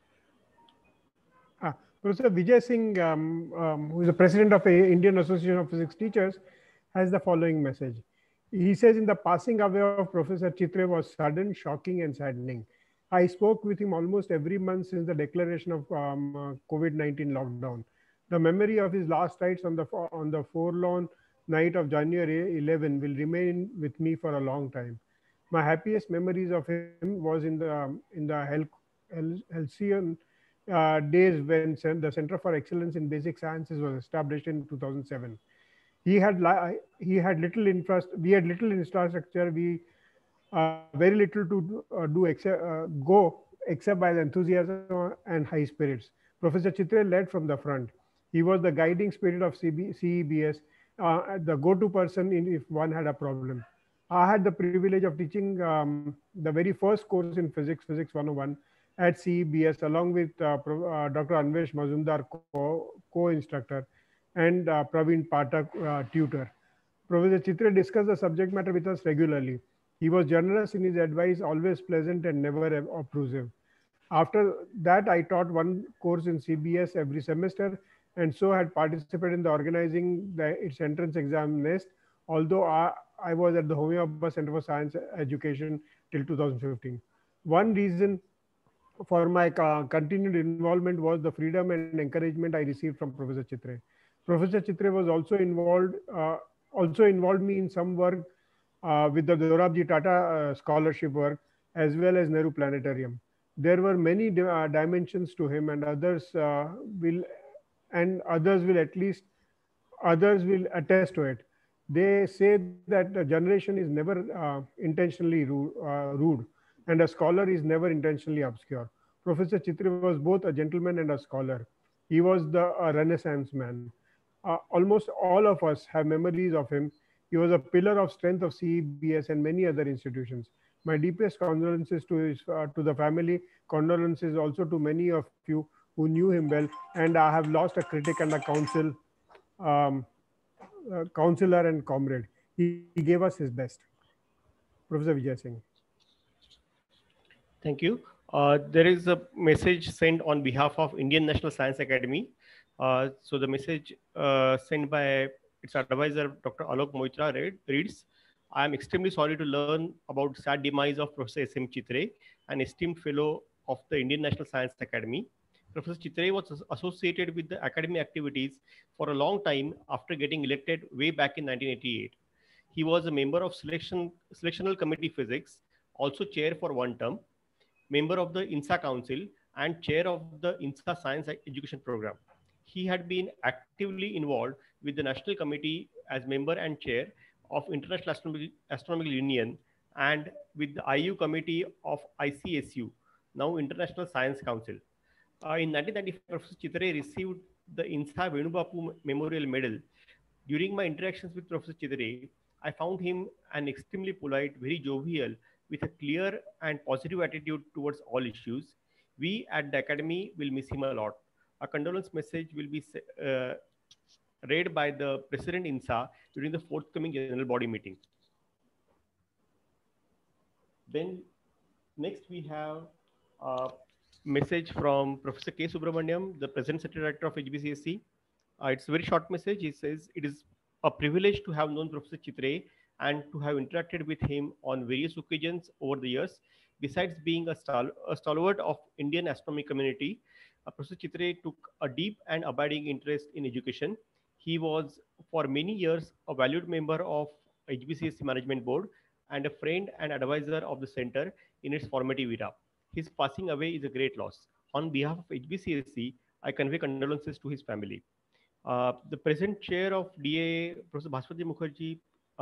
Professor Vijay Singh, who is the president of the Indian Association of Physics Teachers, has the following message. He says, in the passing away of Professor Chitre was sudden, shocking, and saddening. I spoke with him almost every month since the declaration of COVID-19 lockdown. The memory of his last rites on the forlorn night of January 11 will remain with me for a long time. My happiest memories of him was in the halcyon days when the Center for Excellence in Basic Sciences was established in 2007. We had little infrastructure. We very little to do except by the enthusiasm and high spirits. Professor Chitre led from the front. He was the guiding spirit of CEBS, the go-to person if one had a problem. I had the privilege of teaching the very first course in physics, Physics 101 at CEBS, along with Dr. Anvesh Mazumdar, co-instructor, and Praveen Pathak, tutor. Professor Chitre discussed the subject matter with us regularly. He was generous in his advice, always pleasant and never obtrusive. After that, I taught one course in CBS every semester, and so had participated in the organizing its entrance exam NEST, although I was at the Homeopathy Center for Science Education till 2015. One reason for my continued involvement was the freedom and encouragement I received from Professor Chitre. Professor Chitre was also involved me in some work with the Dorabji Tata scholarship work, as well as Nehru Planetarium. There were many dimensions to him, and others will attest to it. They say that the generation is never intentionally rude, and a scholar is never intentionally obscure. Professor Chitre was both a gentleman and a scholar. He was the Renaissance man. Almost all of us have memories of him. He was a pillar of strength of CEBS and many other institutions. My deepest condolences to the family, condolences also to many of you who knew him well, and I have lost a critic and a counselor and comrade. He gave us his best. Professor Vijay Singh. Thank you. There is a message sent on behalf of Indian National Science Academy. So the message sent by its advisor, Dr. Alok Moitra, reads, I am extremely sorry to learn about sad demise of Professor S.M. Chitre, an esteemed fellow of the Indian National Science Academy. Professor Chitre was associated with the academic activities for a long time after getting elected way back in 1988. He was a member of Selectional Committee Physics, also chair for one term, member of the INSA Council, and chair of the INSA Science Education Program. He had been actively involved with the National Committee as member and chair of International Astronomical Union and with the IU Committee of ICSU, now International Science Council. In 1995, Professor Chitre received the INSA Venubapu Memorial Medal. During my interactions with Professor Chitre, I found him an extremely polite, very jovial, with a clear and positive attitude towards all issues. We at the Academy will miss him a lot. A condolence message will be read by the President INSA during the forthcoming General Body meeting. Then next we have a message from Professor K. Subramaniam, the President Secretary Director of HBCSC. It's a very short message. He says, it is a privilege to have known Professor Chitre and to have interacted with him on various occasions over the years. Besides being a stalwart of Indian astronomy community, Professor Chitre took a deep and abiding interest in education. He was for many years a valued member of HBCSC Management Board and a friend and advisor of the center in its formative era. His passing away is a great loss. On behalf of HBCSC, I convey condolences to his family. The present chair of DA, Professor Bhaswati Mukherjee,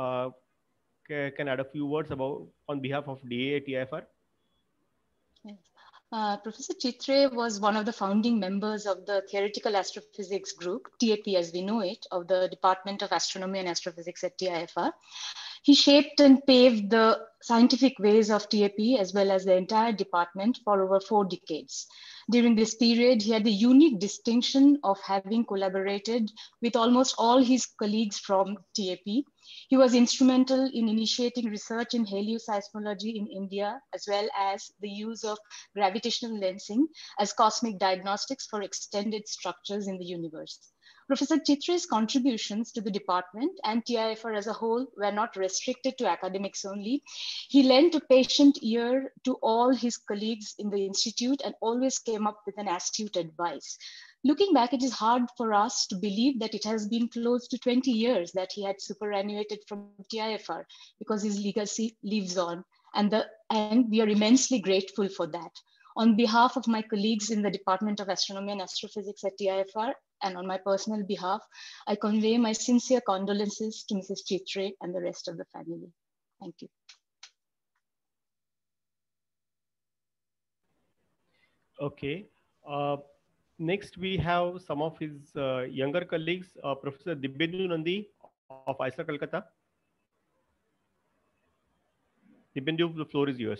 can add a few words on behalf of DA at TIFR. Yes. Professor Chitre was one of the founding members of the Theoretical Astrophysics Group, TAP as we know it, of the Department of Astronomy and Astrophysics at TIFR. He shaped and paved the scientific ways of TAP as well as the entire department for over 4 decades. During this period, he had the unique distinction of having collaborated with almost all his colleagues from TAP. He was instrumental in initiating research in helioseismology in India, as well as the use of gravitational lensing as cosmic diagnostics for extended structures in the universe. Professor Chitre's contributions to the department and TIFR as a whole were not restricted to academics only. He lent a patient ear to all his colleagues in the institute and always came up with an astute advice. Looking back, it is hard for us to believe that it has been close to 20 years that he had superannuated from TIFR, because his legacy lives on, and we are immensely grateful for that. On behalf of my colleagues in the Department of Astronomy and Astrophysics at TIFR, and on my personal behalf, I convey my sincere condolences to Mrs. Chitre and the rest of the family. Thank you. Okay. Next, we have some of his younger colleagues, Professor Dibyendu Nandi of IISER Kolkata. Dibyendu, the floor is yours.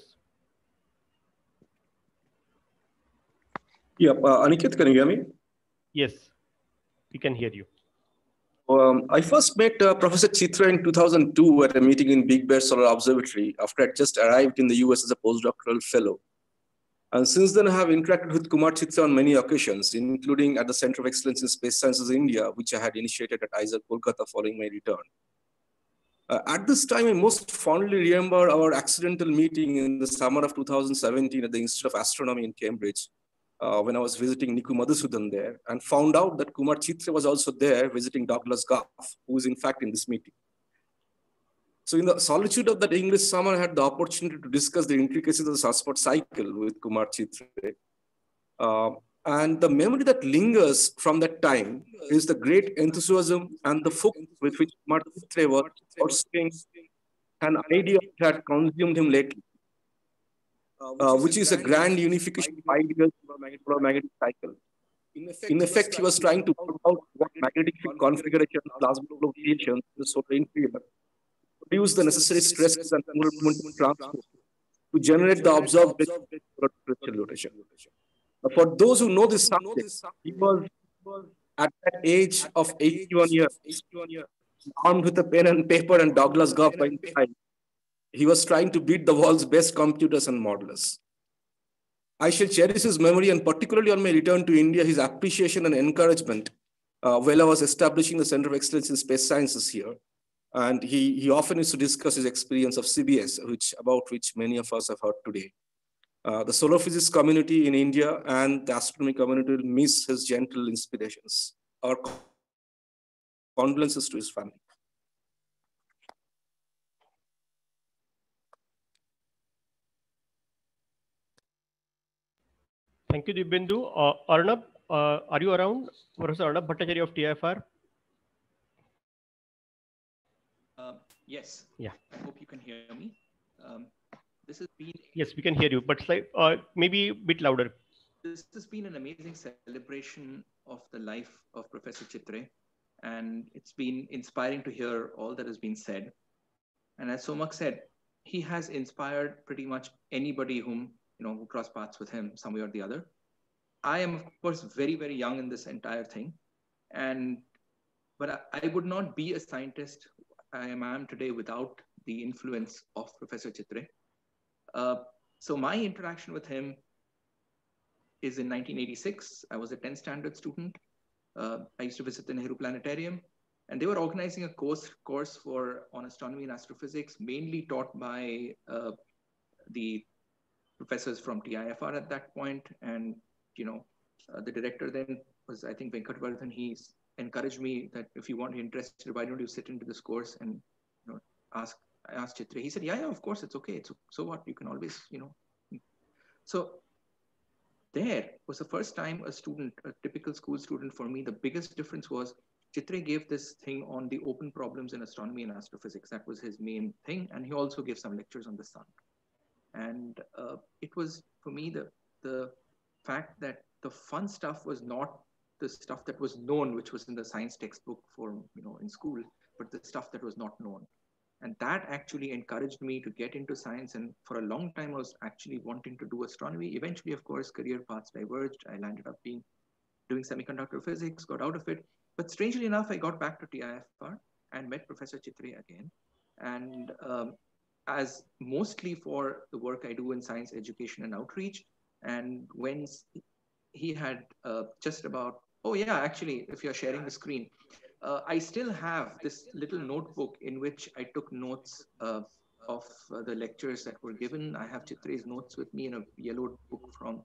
Yeah, Aniket, can you hear me? Yes, we can hear you. I first met Professor Chitra in 2002 at a meeting in Big Bear Solar Observatory after I just arrived in the US as a postdoctoral fellow. And since then, I have interacted with Kumar Chitra on many occasions, including at the Center of Excellence in Space Sciences India, which I had initiated at ISA Kolkata following my return. At this time, I most fondly remember our accidental meeting in the summer of 2017 at the Institute of Astronomy in Cambridge, when I was visiting Niku Madhusudan there, and found out that Kumar Chitra was also there visiting Douglas Gough, who is in fact in this meeting. So in the solitude of that English summer, I had the opportunity to discuss the intricacies of the sunspot cycle with Kumar Chitra. And the memory that lingers from that time is the great enthusiasm and the focus with which Kumar Chitra was pursuing an idea that had consumed him lately, which is a grand unification of ideas for a magnetic cycle. In effect, he was trying to put out what magnetic field configuration, plasma flow variations in the solar interior, produce the necessary stresses and angular momentum transfer to generate the observed terrestrial rotation. For those who know this subject, he was at that age of 81 years, armed with a pen and paper and Douglas Gough by his side. He was trying to beat the world's best computers and modelers. I shall cherish his memory, and particularly on my return to India, his appreciation and encouragement while I was establishing the Center of Excellence in Space Sciences here. And he often used to discuss his experience of CBS, about which many of us have heard today. The solar physics community in India and the astronomy community will miss his gentle inspirations. Our condolences to his family. Thank you, Dibyendu. Arnab, are you around? Professor Arnab Bhattacharya of TIFR. Yes. Yeah. I hope you can hear me. This has been. Yes, we can hear you, but maybe a bit louder. This has been an amazing celebration of the life of Professor Chitra, and it's been inspiring to hear all that has been said. And as Somak said, he has inspired pretty much anybody who crossed paths with him some way or the other. I am, of course, very, very young in this entire thing, but I would not be a scientist I am today without the influence of Professor Chitra. So my interaction with him is in 1986. I was a 10th standard student. I used to visit the Nehru Planetarium, and they were organizing a course on astronomy and astrophysics, mainly taught by the professors from TIFR at that point. And, the director then was, I think, Venkatvarthan. He's encouraged me that if you're interested, why don't you sit into this course and I asked Chitra. He said, yeah, of course, it's okay. So what? You can always, So there was the first time a typical school student for me, the biggest difference was Chitra gave this thing on the open problems in astronomy and astrophysics. That was his main thing. And he also gave some lectures on the sun. And it was, for me, the fact that the fun stuff was not the stuff that was known, which was in the science textbook for, in school, but the stuff that was not known. And that actually encouraged me to get into science. And for a long time, I was actually wanting to do astronomy. Eventually, of course, career paths diverged. I landed up doing semiconductor physics, got out of it. But strangely enough, I got back to TIFR and met Professor Chitra again. And as mostly for the work I do in science education and outreach. And when he had just about, oh yeah, actually, if you're sharing the screen, I still have this little notebook in which I took notes of the lectures that were given. I have Chitra's notes with me in a yellowed book from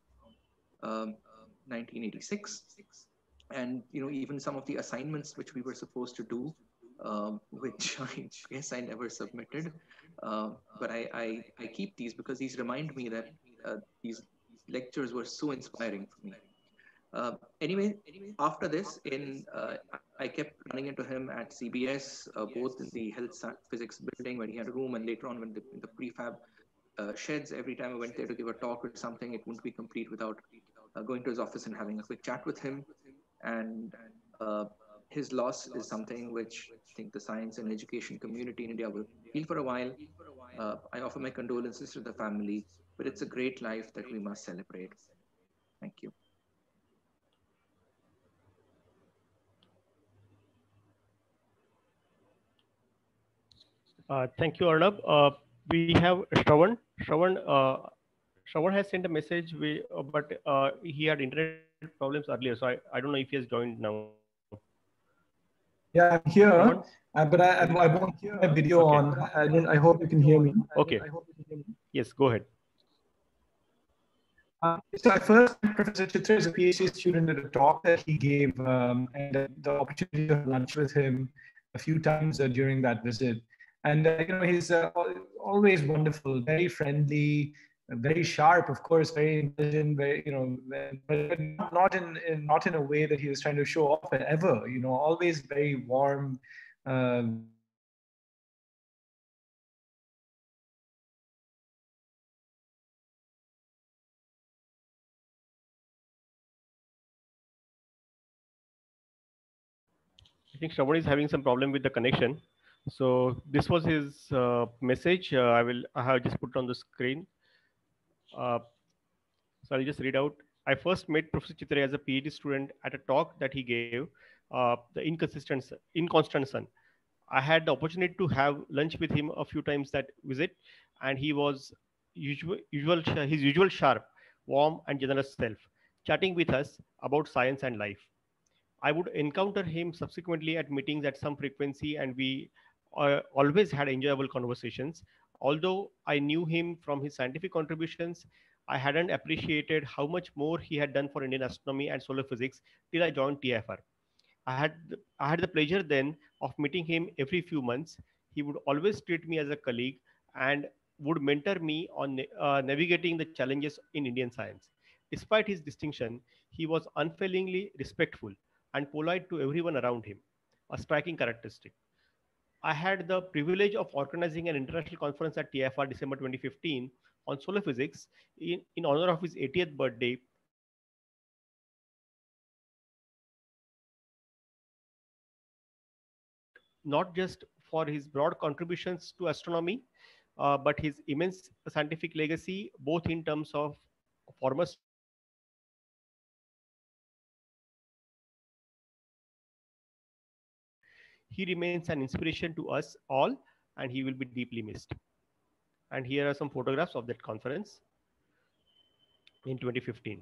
1986. And, even some of the assignments which we were supposed to do, which I guess I never submitted. But I keep these because these remind me that these lectures were so inspiring for me. Anyway, after this, I kept running into him at CBS, both in the health physics building where he had a room, and later on in the prefab sheds. Every time I went there to give a talk or something, it wouldn't be complete without going to his office and having a quick chat with him. And his loss is something which I think the science and education community in India will feel for a while. I offer my condolences to the family, but it's a great life that we must celebrate. Thank you. Thank you, Arnab. We have Shravan. Shravan has sent a message, but he had internet problems earlier, so I don't know if he has joined now. Yeah, I'm here, but I won't hear my video on. I hope you can hear me. Okay. Yes, go ahead. So I first met Professor Chitra as a PhD student at a talk that he gave, and the opportunity to have lunch with him a few times during that visit. And he's always wonderful, very friendly, very sharp, of course, very intelligent, very but not in a way that he was trying to show off ever. Always very warm. I think Shravan is having some problem with the connection. So this was his message. I have just put it on the screen. So I'll just read out. I first met Professor Chitra as a PhD student at a talk that he gave, the Inconstant Sun. I had the opportunity to have lunch with him a few times that visit, and he was his usual sharp, warm, and generous self, chatting with us about science and life. I would encounter him subsequently at meetings at some frequency, and we always had enjoyable conversations. Although I knew him from his scientific contributions, I hadn't appreciated how much more he had done for Indian astronomy and solar physics till I joined TIFR. I had the pleasure then of meeting him every few months. He would always treat me as a colleague and would mentor me on navigating the challenges in Indian science. Despite his distinction, he was unfailingly respectful and polite to everyone around him, a striking characteristic. I had the privilege of organizing an international conference at TIFR December 2015 on solar physics in honor of his 80th birthday. Not just for his broad contributions to astronomy, but his immense scientific legacy, both in terms of former he remains an inspiration to us all, and he will be deeply missed. And here are some photographs of that conference in 2015.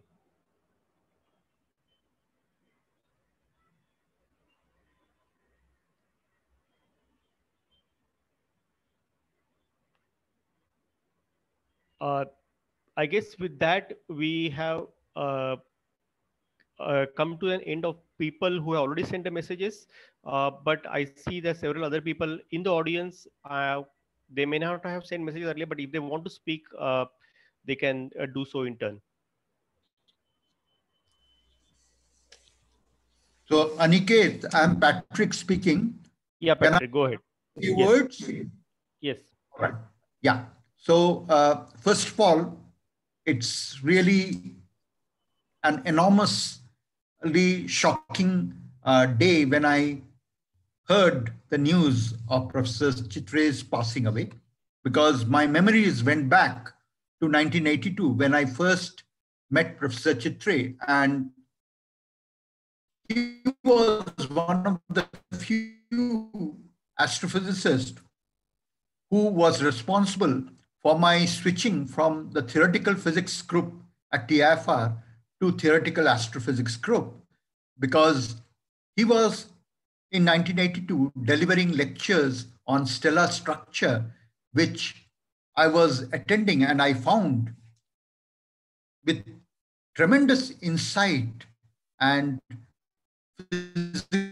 I guess with that, we have come to an end of people who have already sent the messages, but I see there are several other people in the audience. They may not have sent messages earlier, but if they want to speak, they can do so in turn. So Aniket, I'm Patrick speaking. Yeah, Patrick, go ahead. Few words? Yes. Right. Yeah. So first of all, it's really an enormously shocking day when I heard the news of Professor Chitra's passing away, because my memories went back to 1982 when I first met Professor Chitra, and he was one of the few astrophysicists who was responsible for my switching from the theoretical physics group at TIFR to theoretical astrophysics group, because he was in 1982 delivering lectures on stellar structure, which I was attending, and I found with tremendous insight and physical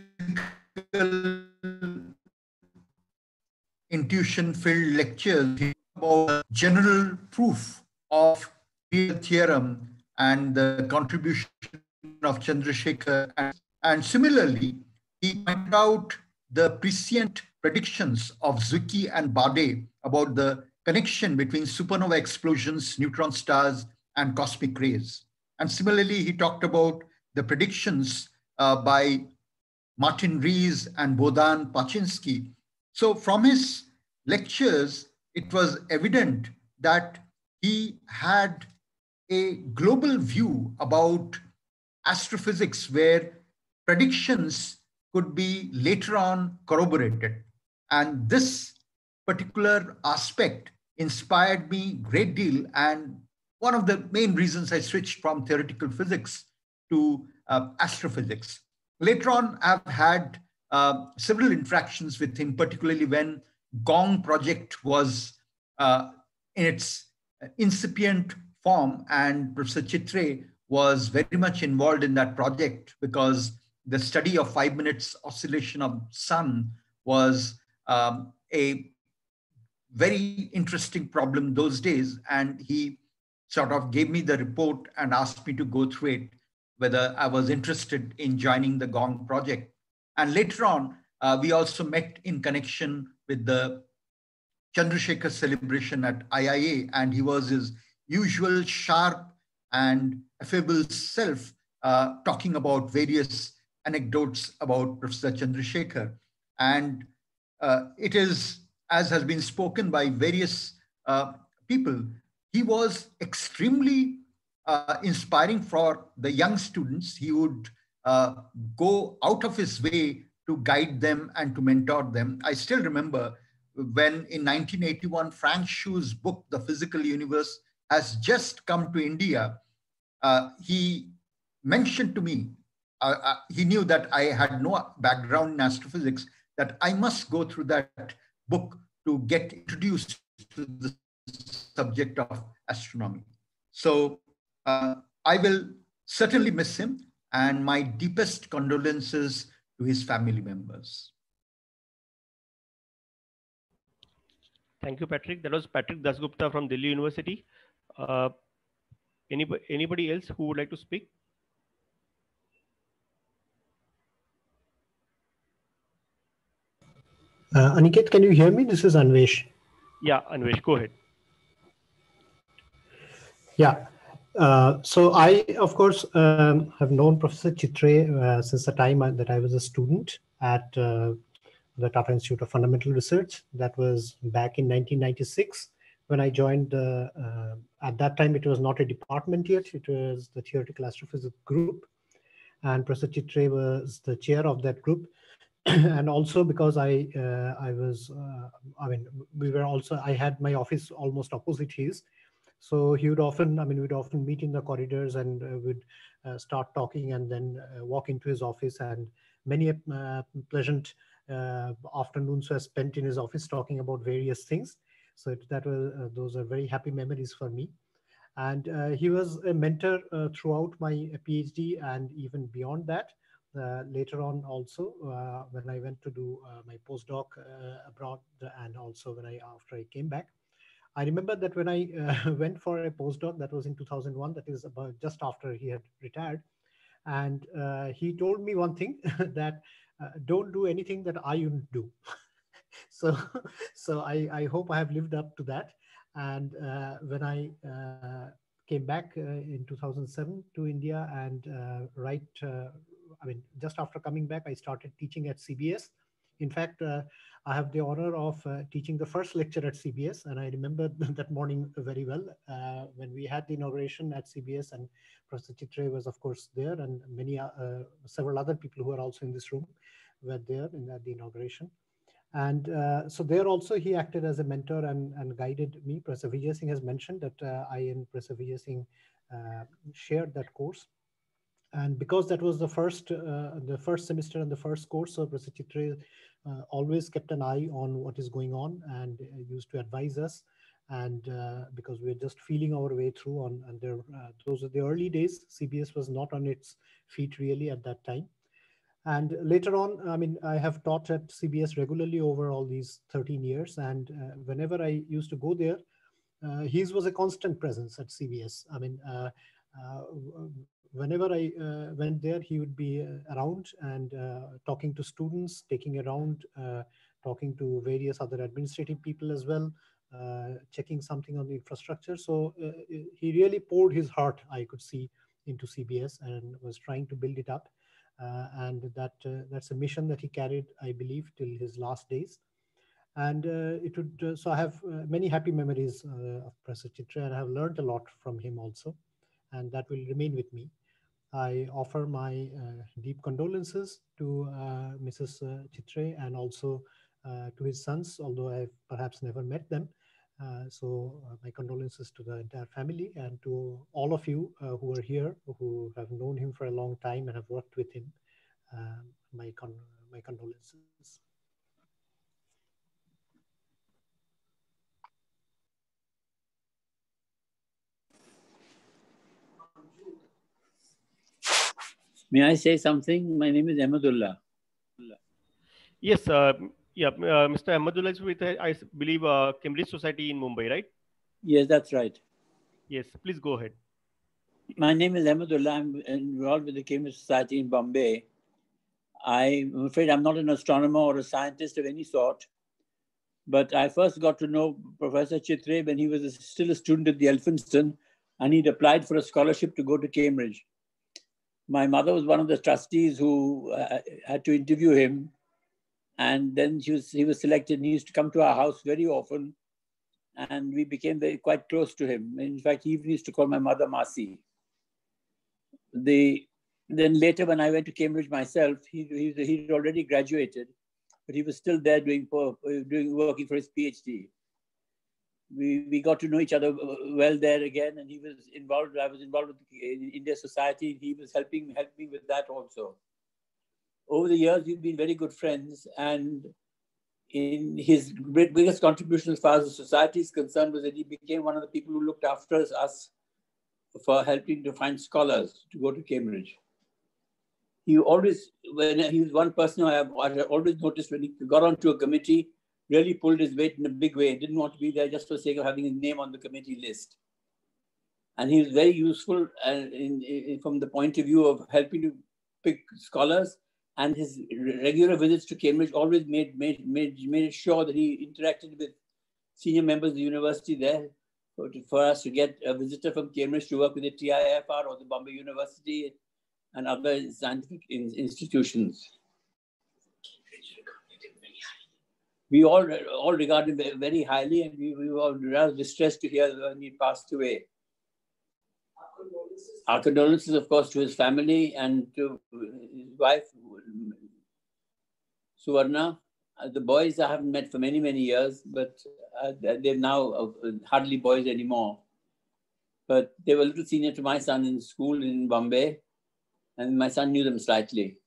intuition-filled lectures about general proof of the theorem and the contribution of Chandrasekhar. And similarly, he pointed out the prescient predictions of Zwicky and Bade about the connection between supernova explosions, neutron stars, and cosmic rays. And similarly, he talked about the predictions by Martin Rees and Bohdan Paczynski. So from his lectures, it was evident that he had a global view about astrophysics where predictions could be later on corroborated. And this particular aspect inspired me a great deal. And one of the main reasons I switched from theoretical physics to astrophysics. Later on, I've had several interactions with him, particularly when Gong project was in its incipient form, and Professor Chitre was very much involved in that project because the study of 5 minutes oscillation of sun was a very interesting problem those days. And he sort of gave me the report and asked me to go through it, whether I was interested in joining the Gong project. And later on, we also met in connection with the Chandrasekhar celebration at IIA, and he was his usual sharp and affable self, talking about various anecdotes about Professor Chandrasekhar. And it is, as has been spoken by various people, he was extremely inspiring for the young students. He would go out of his way to guide them and to mentor them. I still remember when in 1981, Frank Schu's book, The Physical Universe, has just come to India. He mentioned to me, he knew that I had no background in astrophysics, that I must go through that book to get introduced to the subject of astronomy. So I will certainly miss him, and my deepest condolences to his family members. Thank you, Patrick. That was Patrick Dasgupta from Delhi University. Anybody else who would like to speak? Aniket, can you hear me? This is Anvesh. Yeah, Anvesh, go ahead. Yeah. So I, of course, have known Professor Chitre since the time that I was a student at the Tata Institute of Fundamental Research. That was back in 1996 when I joined. At that time, it was not a department yet. It was the Theoretical Astrophysics group. And Professor Chitre was the chair of that group. And also because I had my office almost opposite his. So he would often, we'd often meet in the corridors and would start talking and then walk into his office, and many pleasant afternoons were spent in his office talking about various things. So those are very happy memories for me. And he was a mentor throughout my PhD and even beyond that. Later on also, when I went to do my postdoc abroad, and also after I came back. I remember that when I went for a postdoc, that was in 2001, that is about just after he had retired. And he told me one thing, that don't do anything that I wouldn't do. So I hope I have lived up to that. And when I came back in 2007 to India, and just after coming back, I started teaching at CBS. In fact, I have the honor of teaching the first lecture at CBS, and I remember that morning very well when we had the inauguration at CBS, and Professor Chitre was, of course, there, and several other people who are also in this room were there at the inauguration. And so there also he acted as a mentor and guided me. Professor Vijay Singh has mentioned that I and Professor Vijay Singh shared that course. And because that was the first semester and the first course, so Professor Chitre always kept an eye on what is going on and used to advise us. And because we were just feeling our way through those are the early days. CBS was not on its feet really at that time. And later on, I have taught at CBS regularly over all these 13 years. And whenever I used to go there, his was a constant presence at CBS. Whenever I went there, he would be around and talking to students, taking around, talking to various other administrative people as well, checking something on the infrastructure. So he really poured his heart, I could see, into CBS and was trying to build it up. and that's a mission that he carried, I believe, till his last days. And it would so I have many happy memories of Professor Chitre, and I have learned a lot from him also, and that will remain with me. I offer my deep condolences to Mrs. Chitre, and also to his sons, although I've perhaps never met them. So my condolences to the entire family, and to all of you who are here, who have known him for a long time and have worked with him. My condolences. May I say something? My name is Ahmadullah. Yes, yeah, Mr. Ahmadullah is with, I believe, Cambridge Society in Mumbai, right? Yes, that's right. Yes, please go ahead. My name is Ahmadullah. I'm involved with the Cambridge Society in Bombay. I'm afraid I'm not an astronomer or a scientist of any sort, but I first got to know Professor Chitre when he was still a student at the Elphinstone, and he'd applied for a scholarship to go to Cambridge. My mother was one of the trustees who had to interview him, and then he was selected, and he used to come to our house very often, and we became quite close to him. In fact, he even used to call my mother Masi. Then later, when I went to Cambridge myself, he'd already graduated, but he was still there working for his PhD. We got to know each other well there again, and he was involved. I was involved with the India Society, and he was helping me with that also. Over the years, we've been very good friends, and in his biggest contribution as far as the society is concerned was that he became one of the people who looked after us for helping to find scholars to go to Cambridge. He always, when he was one person I always noticed, when he got onto a committee, really pulled his weight in a big way. He didn't want to be there just for the sake of having his name on the committee list. And he was very useful from the point of view of helping to pick scholars, and his regular visits to Cambridge always made sure that he interacted with senior members of the university there for us to get a visitor from Cambridge to work with the TIFR or the Bombay University and other scientific institutions. We all regard him very highly, and we were rather distressed to hear when he passed away. Our condolences, of course, to his family and to his wife, Suvarna. The boys I haven't met for many, many years, but they're now hardly boys anymore. But they were a little senior to my son in school in Bombay, and my son knew them slightly.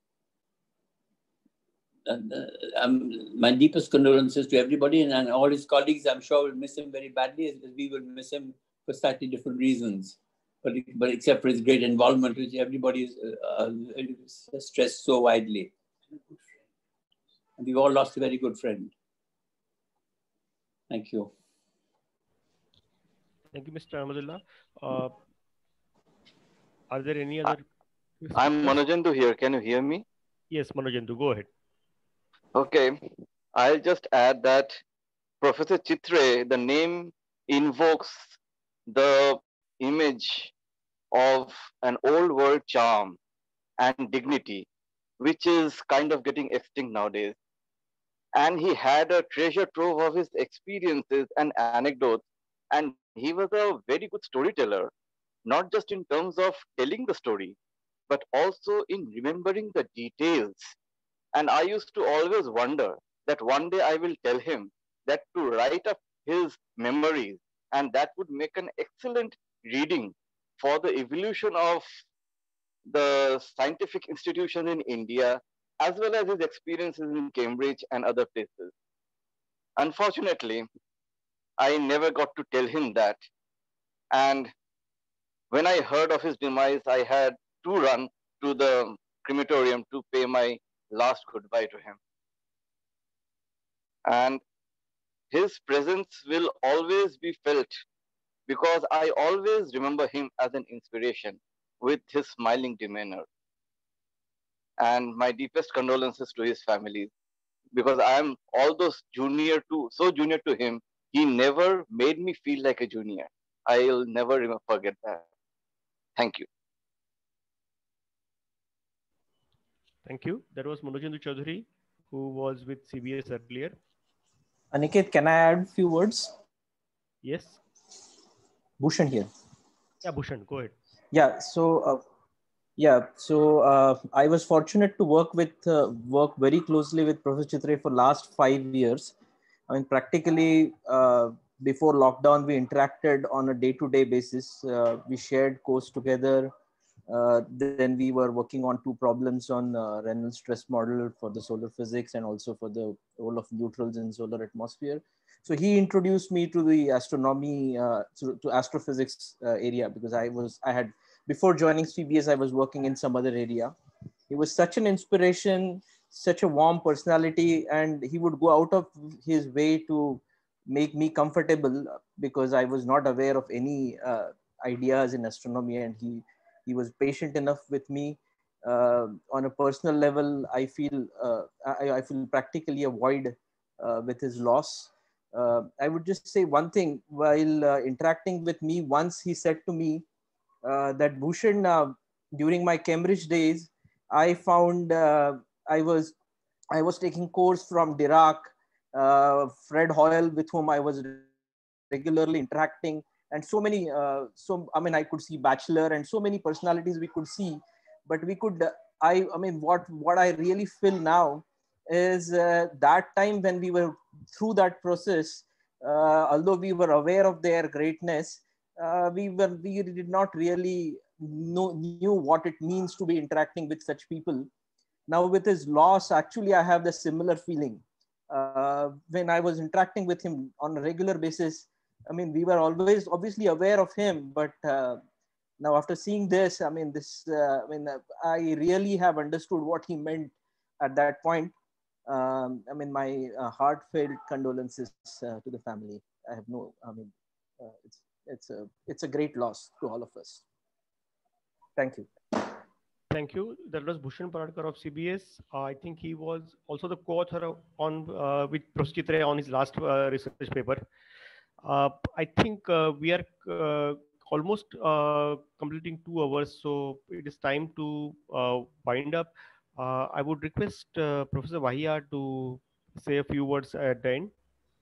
My deepest condolences to everybody, and all his colleagues. I'm sure will miss him very badly, as we will miss him for slightly different reasons. But except for his great involvement, which everybody is stressed so widely. And we've all lost a very good friend. Thank you. Thank you, Mr. Ahmadullah. Are there any other? I'm Manojendu here. Can you hear me? Yes, Manojendu, go ahead. Okay. I'll just add that Professor Chitre, the name invokes the image of an old world charm and dignity, which is kind of getting extinct nowadays. And he had a treasure trove of his experiences and anecdotes. And he was a very good storyteller, not just in terms of telling the story, but also in remembering the details. And I used to always wonder that one day I will tell him that to write up his memories, and that would make an excellent reading for the evolution of the scientific institutions in India, as well as his experiences in Cambridge and other places. Unfortunately, I never got to tell him that. And when I heard of his demise, I had to run to the crematorium to pay my last goodbye to him. And his presence will always be felt because I always remember him as an inspiration with his smiling demeanor. And my deepest condolences to his family, because I am so junior to him. He never made me feel like a junior. I'll never forget that. Thank you. Thank you. That was Manojendra Chaudhary, who was with CBS earlier. Aniket, can I add a few words? Yes. Bhushan here. Yeah, Bhushan, go ahead. Yeah. So I was fortunate to work very closely with Professor Chhitre for last 5 years. I mean, practically before lockdown, we interacted on a day-to-day basis. We shared course together. Then we were working on 2 problems on Reynolds stress model for the solar physics and also for the role of neutrals in solar atmosphere. So he introduced me to the astronomy, to astrophysics area, because I had, before joining CBS, I was working in some other area. He was such an inspiration, such a warm personality, and he would go out of his way to make me comfortable because I was not aware of any ideas in astronomy, and he was patient enough with me. On a personal level, I feel practically a void with his loss. I would just say one thing. While interacting with me, once he said to me that Bhushan, during my Cambridge days, I found I was taking course from Dirac, Fred Hoyle, with whom I was regularly interacting, and so many. I could see Bachelor and so many personalities we could see, but we could. What I really feel now is that time when we were through that process, although we were aware of their greatness, we did not really knew what it means to be interacting with such people. Now with his loss, actually, I have the similar feeling. When I was interacting with him on a regular basis, I mean, we were always obviously aware of him, but now after seeing this, I I really have understood what he meant at that point. My heartfelt condolences to the family. I have no, it's a great loss to all of us. Thank you. Thank you. That was Bhushan Paradkar of CBS. I think he was also the co-author on with Professor Chhitre on his last research paper. I think we are almost completing 2 hours, so it is time to wind up. I would request Professor Wahiya to say a few words at the end.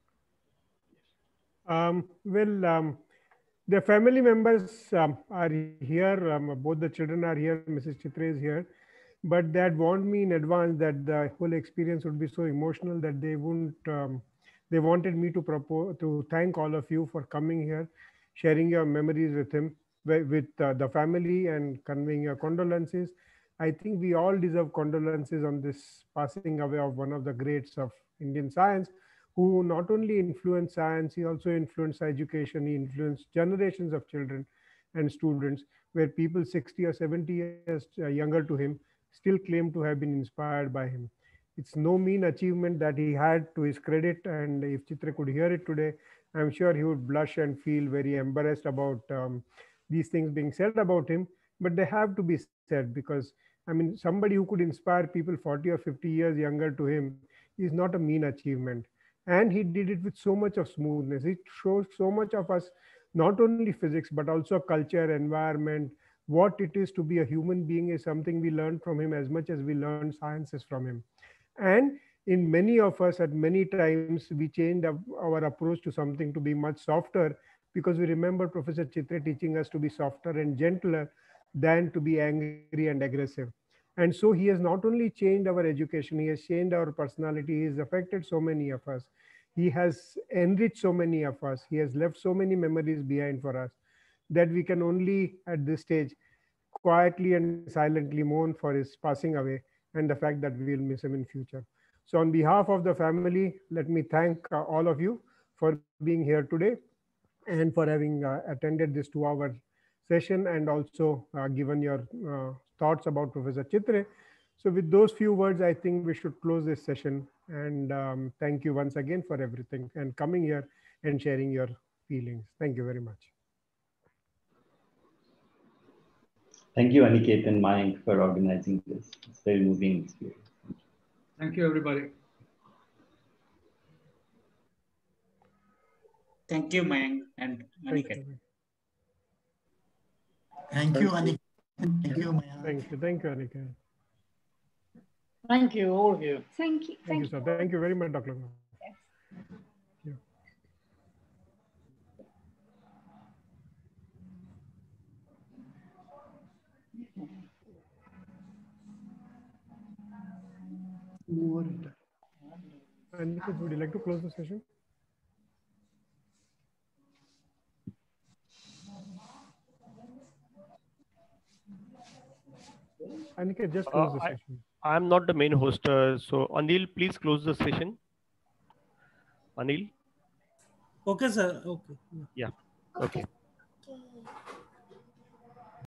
The family members are here. Both the children are here. Mrs. Chhitre is here, but they had warned me in advance that the whole experience would be so emotional that they wouldn't. They wanted me to thank all of you for coming here, sharing your memories with him, with the family, and conveying your condolences. I think we all deserve condolences on this passing away of one of the greats of Indian science, who not only influenced science, he also influenced education. He influenced generations of children and students, where people 60 or 70 years younger to him still claim to have been inspired by him. It's no mean achievement that he had, to his credit, and if Chhitre could hear it today, I'm sure he would blush and feel very embarrassed about these things being said about him. But they have to be said, because somebody who could inspire people 40 or 50 years younger to him is not a mean achievement. And he did it with so much of smoothness. It shows so much of us, not only physics, but also culture, environment. What it is to be a human being is something we learned from him as much as we learned sciences from him. And in many of us, at many times, we changed our approach to something to be much softer, because we remember Professor Chhitre teaching us to be softer and gentler than to be angry and aggressive. And so he has not only changed our education, he has changed our personality. He has affected so many of us. He has enriched so many of us. He has left so many memories behind for us, that we can only at this stage quietly and silently mourn for his passing away, and the fact that we will miss him in future. So on behalf of the family, let me thank all of you for being here today, and for having attended this 2-hour session, and also given your thoughts about Professor Chhitre. So with those few words, I think we should close this session, and thank you once again for everything and coming here and sharing your feelings. Thank you very much. Thank you, Aniket and Mayank, for organizing this. It's a very moving experience. Thank you, everybody. Thank you, Mayank and Aniket. Thank you, Aniket. Thank you, Mayank. Thank you, Aniket. Thank you, all of you. Thank you. Thank you, sir. Thank you very much, Dr. Aniket, would you like to close the session? Aniket, just close the session. I'm not the main host, so Anil, please close the session. Anil? Okay, sir. Okay. Yeah. Okay.